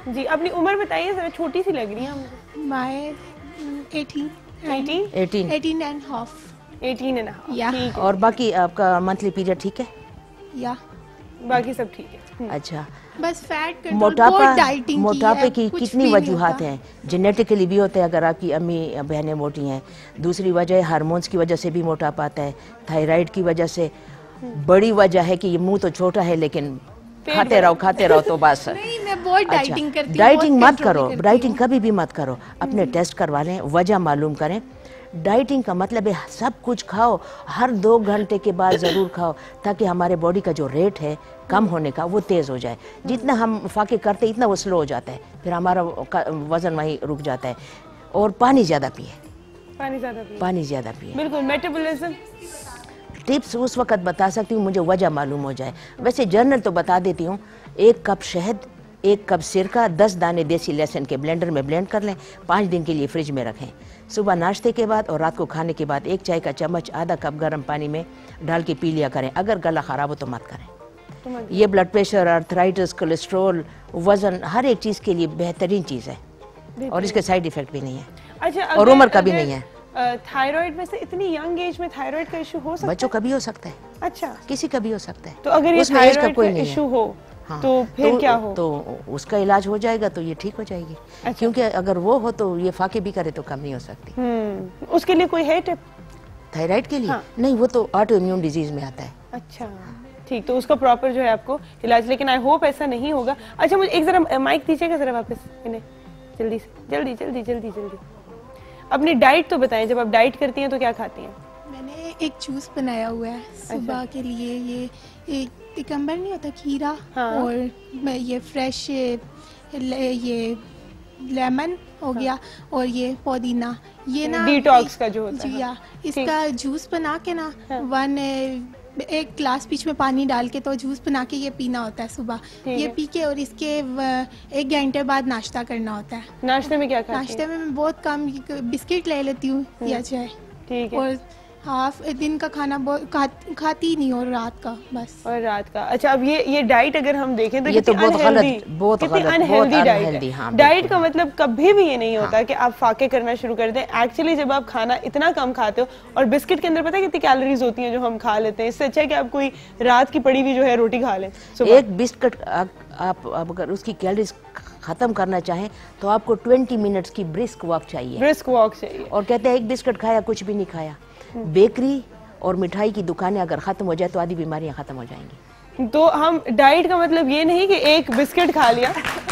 जी, अपनी उम्र बताइए, जरा छोटी सी लग रही है हमको। My eighteen eighteen eighteen eighteen and half eighteen and half या और बाकी आपका मंथली पीरियड ठीक है? या बाकी सब ठीक है। अच्छा, बस फैट कंट्रोल, मोटापा डाइटिंग मोटापे की कुछ कितनी भी नहीं वजूहात होता। हैं? जेनेटिकली भी होते हैं अगर आपकी अम्मी बहनें मोटी हैं, दूसरी वजह हार्मोन्स की वजह से भी मोटापा आता है, थायराइड की वजह से, बड़ी वजह है कि ये मुंह तो छोटा है लेकिन खाते रहो खाते रहो तो बस। नहीं, मैं बहुत डाइटिंग करती हूँ, डाइटिंग बहुत मत control करो, करती डाइटिंग हूँ। कभी भी मत करो, अपने टेस्ट करवा लें, वजह मालूम करें। डाइटिंग का मतलब है सब कुछ खाओ, हर दो घंटे के बाद ज़रूर खाओ, ताकि हमारे बॉडी का जो रेट है कम होने का वो तेज़ हो जाए। जितना हम फाके करते इतना वो स्लो हो जाता है, फिर हमारा वज़न वहीं रुक जाता है। और पानी ज़्यादा पिए, पानी ज़्यादा पिए, पानी ज़्यादा पिए। बिल्कुल। मेटाबॉलिज्म टिप्स उस वक्त बता सकती हूँ मुझे वजह मालूम हो जाए, वैसे जर्नल तो बता देती हूँ। एक कप शहद, एक कप सिरका, दस दाने देसी लहसुन के ब्लेंडर में ब्लेंड कर लें, पाँच दिन के लिए फ्रिज में रखें। सुबह नाश्ते के बाद और रात को खाने के बाद एक चाय का चम्मच आधा कप गर्म पानी में डाल के पी लिया करें। अगर गला ख़राब हो तो मत करें। ये ब्लड प्रेशर, आर्थराइटिस, कोलेस्ट्रॉल, वज़न, हर एक चीज़ के लिए बेहतरीन चीज़ है और इसके साइड इफ़ेक्ट भी नहीं है। अच्छा, और उम्र का भी नहीं है। थायराइड में से इतनी यंग एज में थायराइड का इशू हो सकता है? बच्चों का भी हो सकता है, अच्छा, किसी का भी हो सकता है। तो अगर ये उसमें एज का थायराइड कोई का नहीं है। इशू हो हाँ, तो फिर तो, क्या हो? तो उसका इलाज हो जाएगा तो ये ठीक हो जाएगी। अच्छा। क्योंकि अगर वो हो तो ये फाके भी करे तो कम नहीं हो सकती। हम्म, उसके लिए कोई है टिप थायराइड के लिए? हाँ। नहीं, वो तो ऑटो इम्यून डिजीज में आता है। अच्छा, ठीक, तो उसका प्रॉपर जो है आपको इलाज, लेकिन आई होप ऐसा नहीं होगा। अच्छा, मुझे एक जरा माइक दीजिएगा जरा वापस इन्हें, जल्दी से, जल्दी जल्दी जल्दी जल्दी। अपनी डाइट तो बताएं, जब आप डाइट करती हैं तो क्या खाती हैं? मैंने एक जूस बनाया हुआ है सुबह के लिए, ये एक टिकम्बर नहीं होता, खीरा, हाँ। और मैं ये फ्रेश ये लेमन हो गया और ये पुदीना, ये ना डिटॉक्स का जो होता है। जी या इसका जूस बना के ना वन एक ग्लास बीच में पानी डाल के तो जूस बना के ये पीना होता है सुबह, ये पी के और इसके एक घंटे बाद नाश्ता करना होता है। नाश्ते में क्या खाती हैं? नाश्ते में मैं बहुत कम बिस्किट ले लेती हूँ या चाय, ठीक है, और हाफ दिन का खाना बहुत खा, खाती ही नहीं, और रात का बस। और रात का। अच्छा, अब ये ये डाइट अगर हम देखें तो ये तो बहुत अनहेल्दी, गलत, बहुत कितनी गलत, अनहेल्दी बहुत डाइट अनहेल्दी, है। हाँ, डाइट का मतलब कभी भी ये नहीं होता कि आप फाके करना शुरू कर दें। एक्चुअली जब आप खाना इतना कम खाते हो, और बिस्किट के अंदर पता है कितनी कैलोरीज होती हैं जो हम खा लेते हैं, इससे अच्छा है कि आप कोई रात की पड़ी हुई जो है रोटी खा लें। एक बिस्किट आप अगर उसकी कैलोरीज खत्म करना चाहें तो आपको ट्वेंटी मिनट्स की ब्रिस्क वॉक चाहिए, ब्रिस्क वॉक चाहिए। और कहते हैं एक बिस्किट खाया कुछ भी नहीं खाया। बेकरी और मिठाई की दुकानें अगर खत्म हो जाए तो आधी बीमारियां खत्म हो जाएंगी। तो हम डाइट का मतलब ये नहीं कि एक बिस्किट खा लिया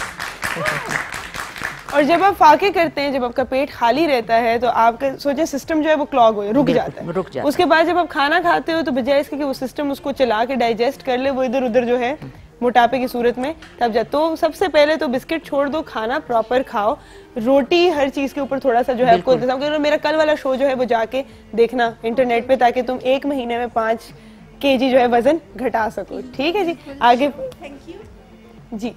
और जब आप फाके करते हैं, जब आपका पेट खाली रहता है तो आपका सोचे सिस्टम जो है वो क्लॉग हो, रुक जाता है, रुक जाता है। उसके बाद जब आप खाना खाते हो तो बजाय इसके कि वो सिस्टम उसको चला के डाइजेस्ट कर ले, वो इधर उधर जो है मोटापे की सूरत में तब जा। तो सबसे पहले तो बिस्किट छोड़ दो, खाना प्रॉपर खाओ, रोटी हर चीज के ऊपर थोड़ा सा जो है आपको इंतजाम। मेरा कल वाला शो जो है वो जाके देखना इंटरनेट पे, ताकि तुम एक महीने में पाँच केजी जो है वजन घटा सको। ठीक है जी, आगे। थैंक यू जी।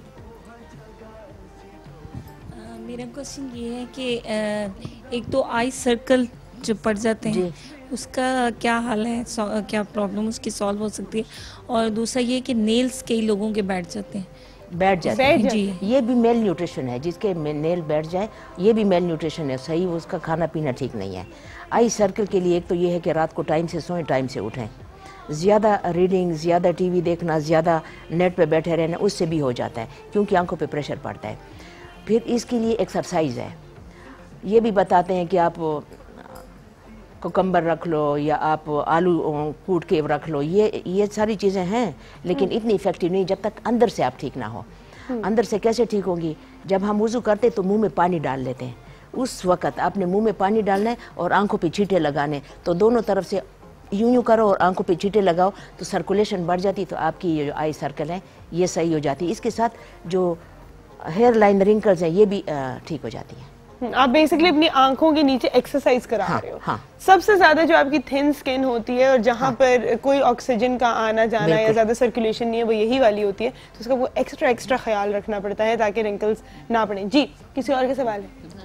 मेरा क्वेश्चन ये है कि एक तो आई सर्कल जो पड़ जाते हैं उसका क्या हाल है, क्या प्रॉब्लम उसकी सॉल्व हो सकती है, और दूसरा ये कि नेल्स कई लोगों के बैठ जाते हैं बैठ जाते हैं जी, ये भी मेल न्यूट्रिशन है, जिसके नेल बैठ जाए ये भी मेल न्यूट्रिशन है, सही उसका खाना पीना ठीक नहीं है। आई सर्कल के लिए एक तो ये है कि रात को टाइम से सोएं, टाइम से उठें। ज़्यादा रीडिंग, ज़्यादा टीवी देखना, ज़्यादा नेट पे बैठे रहना, उससे भी हो जाता है क्योंकि आंखों पे प्रेशर पड़ता है। फिर इसके लिए एक्सरसाइज है, ये भी बताते हैं कि आप कोकम्बर रख लो या आप आलू कूट के रख लो, ये ये सारी चीज़ें हैं, लेकिन इतनी इफेक्टिव नहीं जब तक अंदर से आप ठीक ना हो। अंदर से कैसे ठीक होंगी? जब हम वुज़ू करते तो मुंह में पानी डाल लेते हैं, उस वक़्त आपने मुंह में पानी डालना है और आंखों पे छींटे लगाने, तो दोनों तरफ से यूं यूं करो और आंखों पे छींटे लगाओ तो सर्कुलेशन बढ़ जाती, तो आपकी ये जो आई सर्कल है ये सही हो जाती है। इसके साथ जो हेयर लाइन रिंकल्स हैं ये भी ठीक हो जाती हैं। आप बेसिकली अपनी आंखों के नीचे एक्सरसाइज करा हाँ, रहे हो। हाँ। सबसे ज्यादा जो आपकी थिन स्किन होती है और जहाँ हाँ। पर कोई ऑक्सीजन का आना जाना या ज्यादा सर्कुलेशन नहीं है, वो यही वाली होती है, तो उसका वो एक्स्ट्रा एक्स्ट्रा ख्याल रखना पड़ता है ताकि रिंकल्स ना पड़े। जी, किसी और के सवाल है?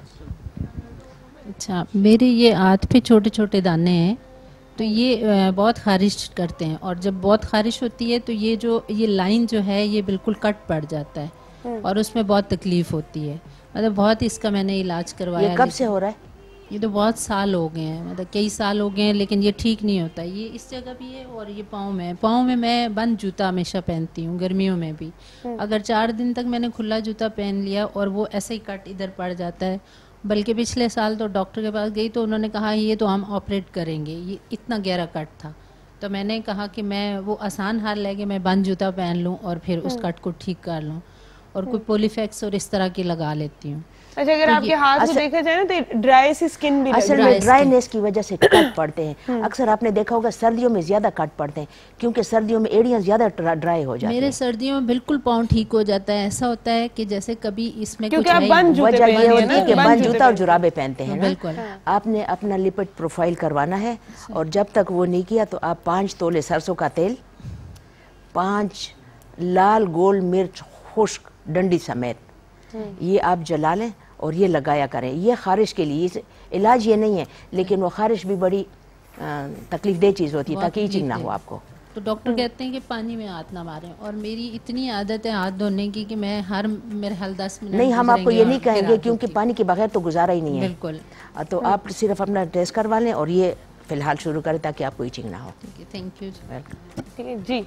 अच्छा, मेरे ये हाथ पे छोटे छोटे दाने हैं, तो ये बहुत खारिश करते हैं, और जब बहुत खारिश होती है तो ये जो ये लाइन जो है ये बिल्कुल कट पड़ जाता है, और उसमें बहुत तकलीफ होती है। मतलब बहुत इसका मैंने इलाज करवाया। ये कब से हो रहा है? ये तो बहुत साल हो गए हैं, मतलब कई साल हो गए हैं, लेकिन ये ठीक नहीं होता। ये इस जगह भी है और ये पाँव में। पाँव में मैं बंद जूता हमेशा पहनती हूँ, गर्मियों में भी। अगर चार दिन तक मैंने खुला जूता पहन लिया और वो ऐसे ही कट इधर पड़ जाता है। बल्कि पिछले साल तो डॉक्टर के पास गई तो उन्होंने कहा ये तो हम ऑपरेट करेंगे, ये इतना गहरा कट था। तो मैंने कहा कि मैं वो आसान हाल लेके मैं बंद जूता पहन लूँ और फिर उस कट को ठीक कर लूँ, और कोई पोलीफेक्स और इस तरह की लगा लेती हूँ। अच्छा, अगर आपके हाथ को देखा जाए ना तो ड्राई सी स्किन भी असल में ड्राईनेस की वजह से कट पड़ते हैं। अक्सर आपने देखा होगा सर्दियों में ज्यादा कट पड़ते हैं, क्योंकि सर्दियों में एड़ियां ज्यादा ड्राई हो जाती हैं। मेरे सर्दियों में बिल्कुल पाँव ठीक हो जाता है। ऐसा होता है कि जैसे कभी इसमें क्योंकि कुछ आप बंद जूते वजह ये होती है कि बंद जूता और जुराबे पहनते हैं ना। बिल्कुल। आपने अपना लिपिड प्रोफाइल करवाना है, और जब तक वो नहीं किया तो आप पाँच तोले सरसों का तेल, पाँच लाल गोल मिर्च खुश्क डंडी समेत, ये आप जला लें और ये लगाया करें। ये खारिश के लिए इलाज ये नहीं है, लेकिन वो खारिश भी बड़ी तकलीफ दे चीज़ होती है, ताकि ईचिंग ना हो आपको। तो डॉक्टर कहते हैं कि पानी में हाथ ना मारें, और मेरी इतनी आदत है हाथ धोने की कि मैं हर मेरे हाल दस मिनट नहीं, हम आपको ये नहीं कहेंगे, क्योंकि पानी के बगैर तो गुजारा ही नहीं है। बिल्कुल। तो आप सिर्फ अपना टेस्ट करवा लें और ये फिलहाल शुरू करें, ताकि आपको ईचिंग ना हो। Thank you. ठीक है जी।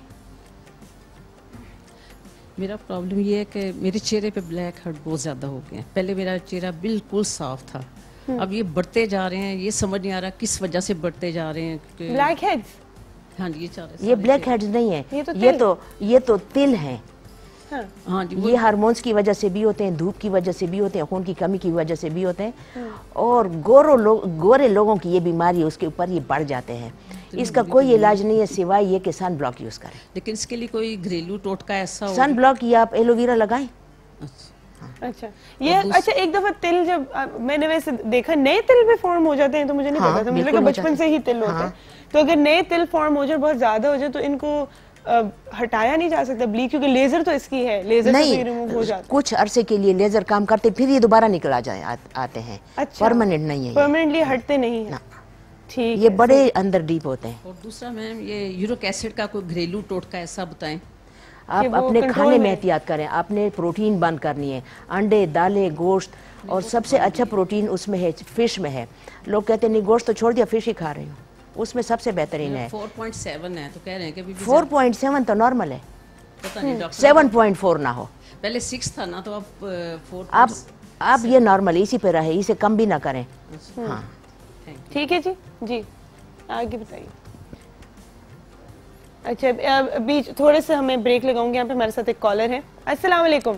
मेरा प्रॉब्लम ये है कि मेरे चेहरे पे ब्लैक हेड बहुत ज़्यादा हो गए हैं। पहले मेरा चेहरा बिल्कुल साफ था, अब ये बढ़ते जा रहे हैं। ये समझ नहीं आ रहा किस वजह से बढ़ते जा रहे हैं। Blackheads? हाँ जी, ये ये ब्लैक हेड्स नहीं है, ये तो ये तो, ये तो तिल हैं। हाँ, हाँ जी, ये हार्मोन्स की वजह से भी होते हैं, धूप की वजह से भी होते हैं, खून की कमी की वजह से भी होते हैं, और गोरो लोग गोरे लोगों की ये बीमारी उसके ऊपर ये बढ़ जाते हैं। इसका कोई इलाज नहीं है सिवाय ये कि सन ब्लॉक यूज करें। लेकिन इसके लिए कोई घरेलू टोटका ऐसा हो? सन ब्लॉक या आप एलोवेरा लगाएं। अच्छा, ये अच्छा एक दफा तिल जब आ, मैंने वैसे देखा नए तिल भी फॉर्म हो जाते हैं, तो मुझे नहीं हाँ, पता था, मुझे लगा बचपन से ही तिल होते हैं। तो अगर नए तिल फॉर्म हो जाए, बहुत ज्यादा हो जाए, तो इनको आ, हटाया नहीं जा सकता ब्लीच, क्योंकि लेजर तो इसकी है, लेजर से भी रिमूव हो जाता है। कुछ अरसे के लिए लेजर काम करते, फिर ये दोबारा निकल आ जाए आ, आते हैं। अच्छा, परमानेंट नहीं है, परमानेंटली हटते नहीं है। ठीक, ये बड़े अंदर डीप होते हैं। और दूसरा मैम, ये यूरिक एसिड का कोई घरेलू टोटका ऐसा बताएं। आप अपने खाने में एहतियात करें। आपने प्रोटीन बंद करनी है, अंडे, दालें, गोश्त, और सबसे अच्छा प्रोटीन उसमें है, फिश में है। लोग कहते हैं नहीं गोश्त तो छोड़ दिया, फिश ही खा रही हूँ, उसमें सबसे बेहतरीन है। चार पॉइंट सात है तो कह रहे हैं कि चार पॉइंट सात तो नॉर्मल है, पता नहीं डॉक्टर, सात पॉइंट चार ना हो। पहले छह था ना, तो अब चार आप आप ये नॉर्मल इसी पे रहे, इसे कम भी ना करें। हाँ ठीक है जी। जी आगे बताइए। अच्छा, बीच थोड़े से हमें ब्रेक लगाऊंगे, यहाँ पे हमारे साथ एक कॉलर है। अस्सलाम वालेकुम।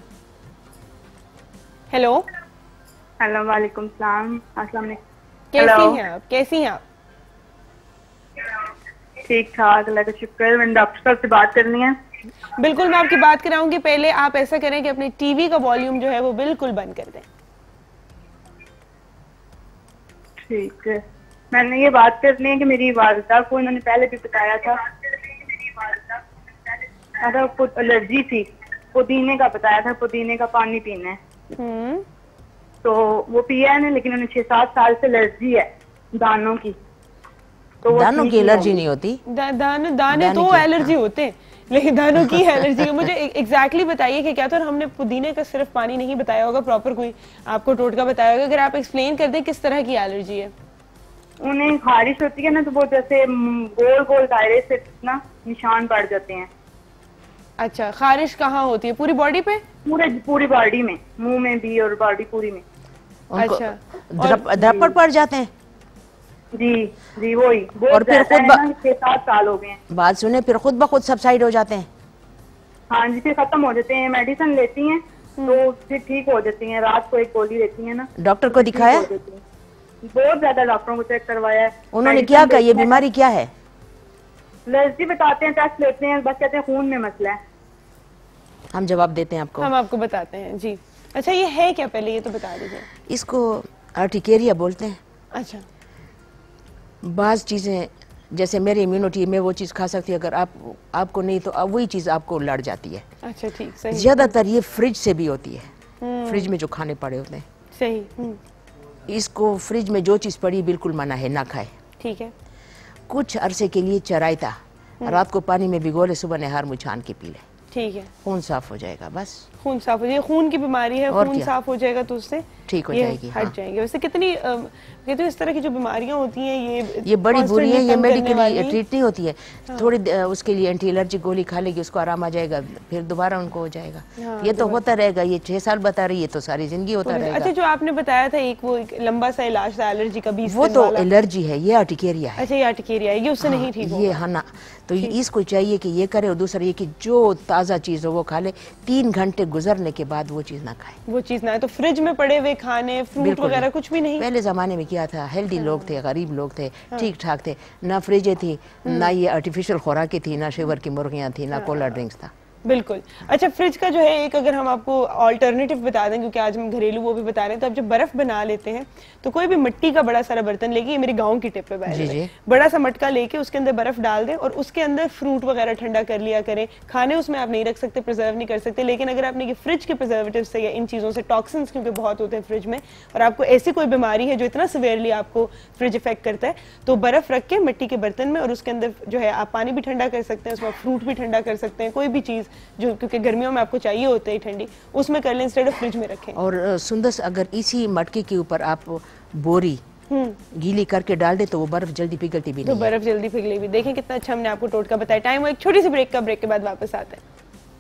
हेलो। हेलो, वालेकुम सलाम। अस्सलाम वालेकुम। कैसी हैं आप? कैसी हैं आप? ठीक ठाक, अल्लाह का शुक्र है। मैंने डॉक्टर साहब से बात करनी है। बिल्कुल, मैं आपकी बात कराऊंगी। पहले आप ऐसा करें कि अपने टीवी का वॉल्यूम जो है वो बिल्कुल बंद कर दें। ठीक है। मैंने ये बात करनी है कि मेरी वालिदा को इन्होंने पहले भी बताया था, एलर्जी थी, पुदीने का बताया था, पुदीने का पानी पीना है, तो वो पिया है, लेकिन उन्हें छह सात साल से एलर्जी है दानों की। तो दानों की एलर्जी नहीं होती। दा, दाने दाने तो एलर्जी होते हैं, लेकिन दानों की एलर्जी। मुझे एग्जैक्टली बताइए कि क्या था। और हमने पुदीने का सिर्फ पानी नहीं बताया होगा, प्रॉपर कोई आपको टोटका बताया होगा। अगर आप एक्सप्लेन कर दें किस तरह की एलर्जी है। उन्हें खारिश होती है ना, तो वो जैसे गोल गोल दायरे से ना निशान पड़ जाते हैं। अच्छा, खारिश कहाँ होती है? पूरी बॉडी पे? पूरे पूरी बॉडी में, मुंह में भी और बॉडी पूरी में। अच्छा, धड़पड़ पड़ जाते हैं? जी जी वही। और फिर खुद छह सात साल हो गए। बात सुने, फिर खुद ब खुद सबसाइड हो जाते हैं? हाँ जी, फिर खत्म हो जाते हैं। मेडिसिन लेती हैं तो फिर ठीक हो जाती हैं। रात को एक गोली लेती हैं ना। डॉक्टर को दिखाया? बहुत ज्यादा डॉक्टरों को चेक करवाया है। उन्होंने क्या कहा? ये बीमारी क्या है? एलर्जी बताते हैं, टेस्ट लेते हैं, बस कहते हैं खून में मसला है। हम जवाब देते हैं आपको। हम आपको बताते हैं जी। अच्छा, ये है क्या, पहले ये तो बता दीजिए। इसको आर्टिकेरिया बोलते हैं। अच्छा। बाज़ चीज़ें जैसे मेरी इम्यूनिटी में वो चीज़ खा सकती है, अगर आप आपको नहीं तो अब वही चीज़ आपको लड़ जाती है। अच्छा, ठीक, सही। ज़्यादातर ये फ्रिज से भी होती है, फ्रिज में जो खाने पड़े होते हैं। सही। इसको फ्रिज में जो चीज़ पड़ी बिल्कुल मना है, ना खाए। ठीक है। कुछ अरसे के लिए चराइता रात को पानी में भिगो ले, सुबह नहर मुँह छान के पी ले। ठीक है, खून साफ हो जाएगा, बस खून साफ हो जाएगा। खून की बीमारी है, खून साफ हो जाएगा तो उससे ठीक हो ये जाएगी, हट हाँ। जाएंगे। वैसे कितनी कहते हैं इस तरह की जो बीमारियां होती हैं ये ये बड़ी बुरी है, ये मेडिकली ट्रीट नहीं होती है। हाँ। थोड़ी उसके लिए एंटी एलर्जी गोली खा लेगी, उसको आराम आ जाएगा, फिर दोबारा उनको हो जाएगा। हाँ, ये तो होता रहेगा, ये छह साल बता रही है तो सारी जिंदगी होता रहेगा। अच्छा, जो आपने बताया था एक वो एक लंबा सा इलाज था एलर्जी का, बीस वो दिन तो वाला। एलर्जी है, ये अर्टिकेरिया है। अच्छा, ये अर्टिकेरिया है, ये उससे हाँ, नहीं ठीक ये होगा। हाँ ना, तो इसको चाहिए कि ये करे, और दूसरा ये कि जो ताज़ा चीज़ हो वो खा ले, तीन घंटे गुजरने के बाद वो चीज़ ना खाए। वो चीज़ ना है तो फ्रिज में पड़े हुए खाने, फ्रूट वगैरह कुछ भी नहीं। पहले ज़माने में क्या था, हेल्दी हाँ। लोग थे, गरीब लोग थे, हाँ। ठीक ठाक थे, ना फ्रिजें थी, ना ये आर्टिफिशियल खुराकें थी, ना शुगर की मुर्गियाँ थी, ना हाँ। कोला ड्रिंक्स था। बिल्कुल। अच्छा, फ्रिज का जो है एक अगर हम आपको ऑल्टरनेटिव बता दें, क्योंकि आज हम घरेलू वो भी बता रहे हैं, तो आप जब बर्फ बना लेते हैं तो कोई भी मिट्टी का बड़ा सारा बर्तन लेके, ये मेरे गांव की टिप है बाय द वे, बड़ा सा मटका लेके उसके अंदर बर्फ डाल दें और उसके अंदर फ्रूट वगैरह ठंडा कर लिया करें। खाने उसमें आप नहीं रख सकते, प्रिजर्व नहीं कर सकते, लेकिन अगर आपने ये फ्रिज के प्रिजर्वेटिव से या इन चीज़ों से, टॉक्सिन्स क्योंकि बहुत होते हैं फ्रिज में, और आपको ऐसी कोई बीमारी है जो इतना सिवियरली आपको फ्रिज इफेक्ट करता है, तो बर्फ रख के मिट्टी के बर्तन में, और उसके अंदर जो है आप पानी भी ठंडा कर सकते हैं, उसमें फ्रूट भी ठंडा कर सकते हैं, कोई भी चीज़ जो क्योंकि गर्मियों में आपको चाहिए होते हैं ठंडी, उसमें कर लें इंस्टेड ऑफ फ्रिज में रखें। और सुंदस, अगर इसी मटके के ऊपर आप बोरी गीली करके डाल दे तो वो बर्फ जल्दी पिघलती भी नहीं तो बर्फ जल्दी पिघलेगी। देखें कितना अच्छा हमने आपको टोटका बताया। टाइम हो एक छोटी सी ब्रेक का, ब्रेक के बाद वापस आते हैं।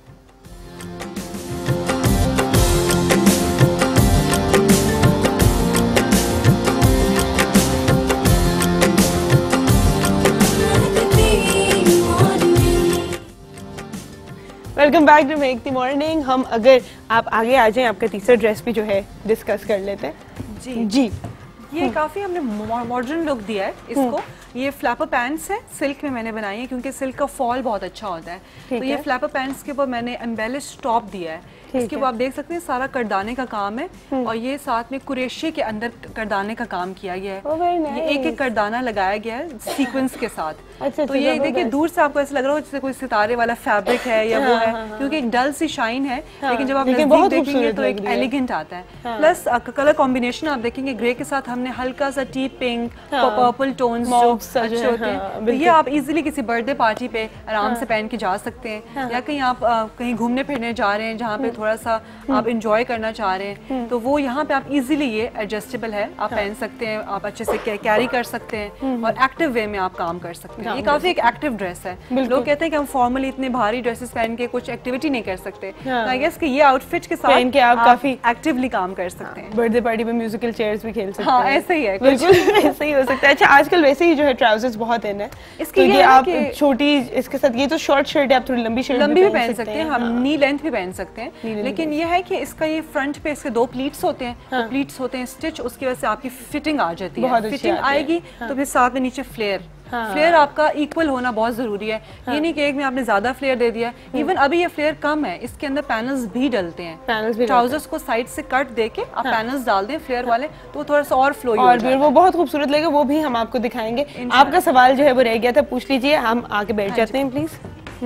Welcome back to make the morning. हम अगर आप आगे आ जाएं, आपका तीसरा ड्रेस भी जो है डिस्कस कर लेते हैं। जी जी, ये काफ़ी हमने मॉडर्न लुक दिया है इसको। ये फ्लैपर पैंट्स है, सिल्क में मैंने बनाई है क्योंकि सिल्क का फॉल बहुत अच्छा होता है। तो ये फ्लैपर पैंट्स के ऊपर मैंने एम्बेलिश टॉप दिया है। इसके ऊपर आप देख सकते हैं सारा करदाने का काम है, और ये साथ में कुरेशी के अंदर करदाने का काम किया गया है। nice. ये एक एक करदाना लगाया गया है सीक्वेंस के साथ। अच्छा, तो ये देखिए दूर से आपको ऐसा लग रहा हो जैसे कोई सितारे वाला फैब्रिक है या वो है, हाँ, हाँ, क्योंकि एक डल सी शाइन है, हाँ, लेकिन जब आप लेकिन नजदीक बहुत देखेंगे तो एक लग रही है। एलिगेंट आता है। हाँ। प्लस कलर कॉम्बिनेशन आप देखेंगे ग्रे के साथ हमने हल्का सा टी पिंक, पर्पल टोन्स जो अच्छे होते हैं, तो ये आप इजीली किसी बर्थडे पार्टी पे आराम से पहन के जा सकते हैं, या कहीं आप कहीं घूमने फिरने जा रहे हैं जहाँ पे थोड़ा सा आप इंजॉय करना चाह रहे हैं, तो वो यहाँ पे आप इजीली, ये एडजस्टेबल है, आप पहन सकते हैं, आप अच्छे से कैरी कर सकते हैं, और एक्टिव वे में आप काम कर सकते हैं। ये काफी एक एक्टिव ड्रेस है। लोग कहते हैं कि हम फॉर्मली इतने भारी ड्रेसेस पहन के कुछ एक्टिविटी नहीं कर सकते, आई गेस कि ये आउटफिट के साथ के आप काफी एक्टिवली काम कर सकते हैं। बर्थडे पार्टी में म्यूजिकल चेयर्स भी खेल सकते हैं। हाँ, ऐसे ही है, बिल्कुल ऐसे ही हो सकता है। अच्छा, आजकल वैसे ही जो है ट्राउजर्स बहुत इन है, इसकी तो ये ये आप कि छोटी, इसके साथ ये तो शॉर्ट शर्ट है, आप थोड़ी लंबी शर्ट लंबी भी पहन सकते हैं, हम नी लेंथ भी पहन सकते हैं, लेकिन ये है कि इसका ये फ्रंट पे इसके दो प्लीट्स होते हैं, तो प्लीट्स होते हैं स्टिच, उसकी वजह से आपकी फिटिंग आ जाती है, फिटिंग आएगी तो फिर साथ में नीचे फ्लेयर फ्लेयर आपका इक्वल होना बहुत जरूरी है। ये नहीं कि एक में आपने ज्यादा फ्लेयर दे दिया, इवन अभी ये फ्लेयर कम है, इसके अंदर पैनल्स भी डलते हैं। ट्राउजर्स को साइड से कट देके आप पैनल्स डाल दें फ्लेयर वाले, तो वो थोड़ा सा और फ्लो और भी वो बहुत खूबसूरत लगेगा, वो भी हम आपको दिखाएंगे। आपका सवाल जो है वो रह गया था, पूछ लीजिए, हम आके बैठ जाते हैं प्लीज।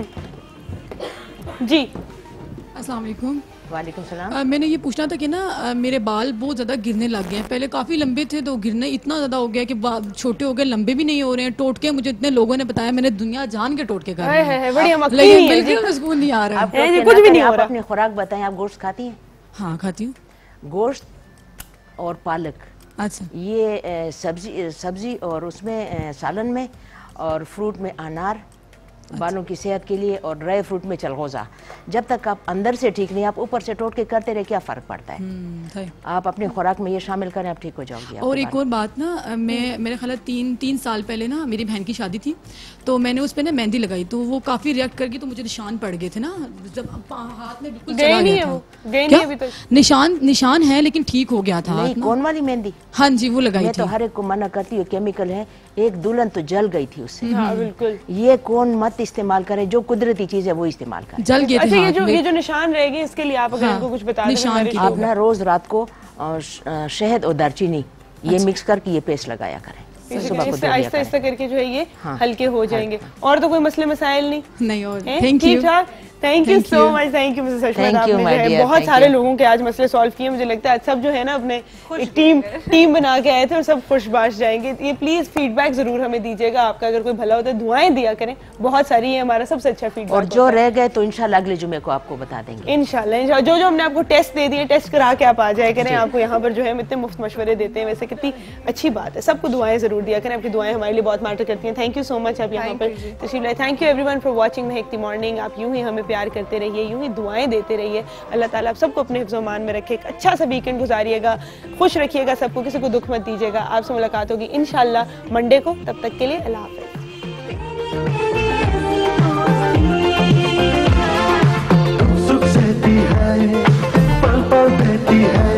जी, अस्सलाम वालेकुम। वालेकुम सलाम। आ, मैंने ये पूछना था कि ना आ, मेरे बाल बहुत ज़्यादा गिरने लग गए हैं। पहले काफ़ी लंबे थे तो गिरने इतना ज़्यादा हो गया कि छोटे हो गए, लंबे भी नहीं हो रहे हैं। टोटके मुझे इतने लोगों ने बताया, मैंने दुनिया जान के टोटके कर रहे हैं, लेकिन बिल्कुल सुकून नहीं आ रहा है, कुछ भी नहीं हो रहा। अपनी खुराक बताएं, आप गोश्त खाती हैं? हाँ, खाती हूँ। गोश्त और पालक, अच्छा, ये सब्जी सब्जी और उसमें सालन में, और फ्रूट में अनार, बालों की सेहत के लिए, और ड्राई फ्रूट में चलगोजा। जब तक आप अंदर से ठीक नहीं, आप ऊपर से टोट के करते रहे, क्या फर्क पड़ता है? आप अपनी खुराक में ये शामिल करें, आप ठीक हो जाओगी। और एक और बात ना, मैं मेरे ख्याल तीन तीन साल पहले ना मेरी बहन की शादी थी, तो मैंने उस पर ना मेहंदी लगाई, तो वो काफी रिएक्ट कर गई, तो मुझे निशान पड़ गए थे ना, जब हाथ में बिल्कुल चला गया था। अभी तक निशान निशान है, लेकिन ठीक हो गया था। कौन वाली मेहंदी? हाँ जी, वो लगाई थी। तो हर एक को मना करती हूँ, केमिकल है। एक दुल्हन तो जल गई थी उससे। हाँ, बिल्कुल। ये कौन मत इस्तेमाल करे, जो कुदरती चीज है वो इस्तेमाल करे। जल गए थे। अच्छा, ये जो ये जो निशान रहेगी, इसके लिए आप अगर हाँ, इनको कुछ बता दें। आप ना रोज रात को शहद और दालचीनी ये मिक्स करके ये पेस्ट लगाया करें। सुबह को दो लिया आहिस्ता आहिस्ता करके जो है ये हल्के हो जाएंगे। और तो कोई मसले मसाइल नहीं नहीं और thank you thank you so much, thank you Mrs Ashmat, आपने जो है बहुत सारे लोगों के आज मसले सॉल्व किए। मुझे लगता है सब जो है ना अपने एक टीम टीम बना के आए थे और सब खुशबाश जाएंगे। ये प्लीज फीडबैक जरूर हमें दीजिएगा, आपका अगर कोई भला होता है दुआएं दिया करें, बहुत सारी है हमारा सबसे अच्छा फीडबैक। और जो रह गए तो इंशाल्लाह अगले जुमे को आपको बता देंगे इंशाल्लाह। इंशाल्लाह जो जो हमने आपको टेस्ट दे दिए, टेस्ट करा के आप आ जाए करें। आपको यहाँ पर जो है हम इतने मुफ्त मशवरे देते हैं, वैसे कितनी अच्छी बात है। सबको दुआएं जरूर दिया करें, आपकी दुआएं हमारे लिए बहुत मैटर करती हैं। थैंक यू सो मच आप यहाँ पर तशरीफ लाए। Thank you everyone for watching Mehakti morning. आप यूं ही हमें प्यार करते रहिए, यूं ही दुआएं देते रहिए। अल्लाह ताला आप सबको अपने हिफ्ज़-ओ-मान में रखे, एक अच्छा सा वीकेंड गुजारिएगा, खुश रखिएगा सबको, किसी को दुख मत दीजिएगा। आपसे मुलाकात होगी इंशाल्लाह मंडे को, तब तक के लिए अल्लाह हाफ़िज़। सुख सहती है, पल पल देती है।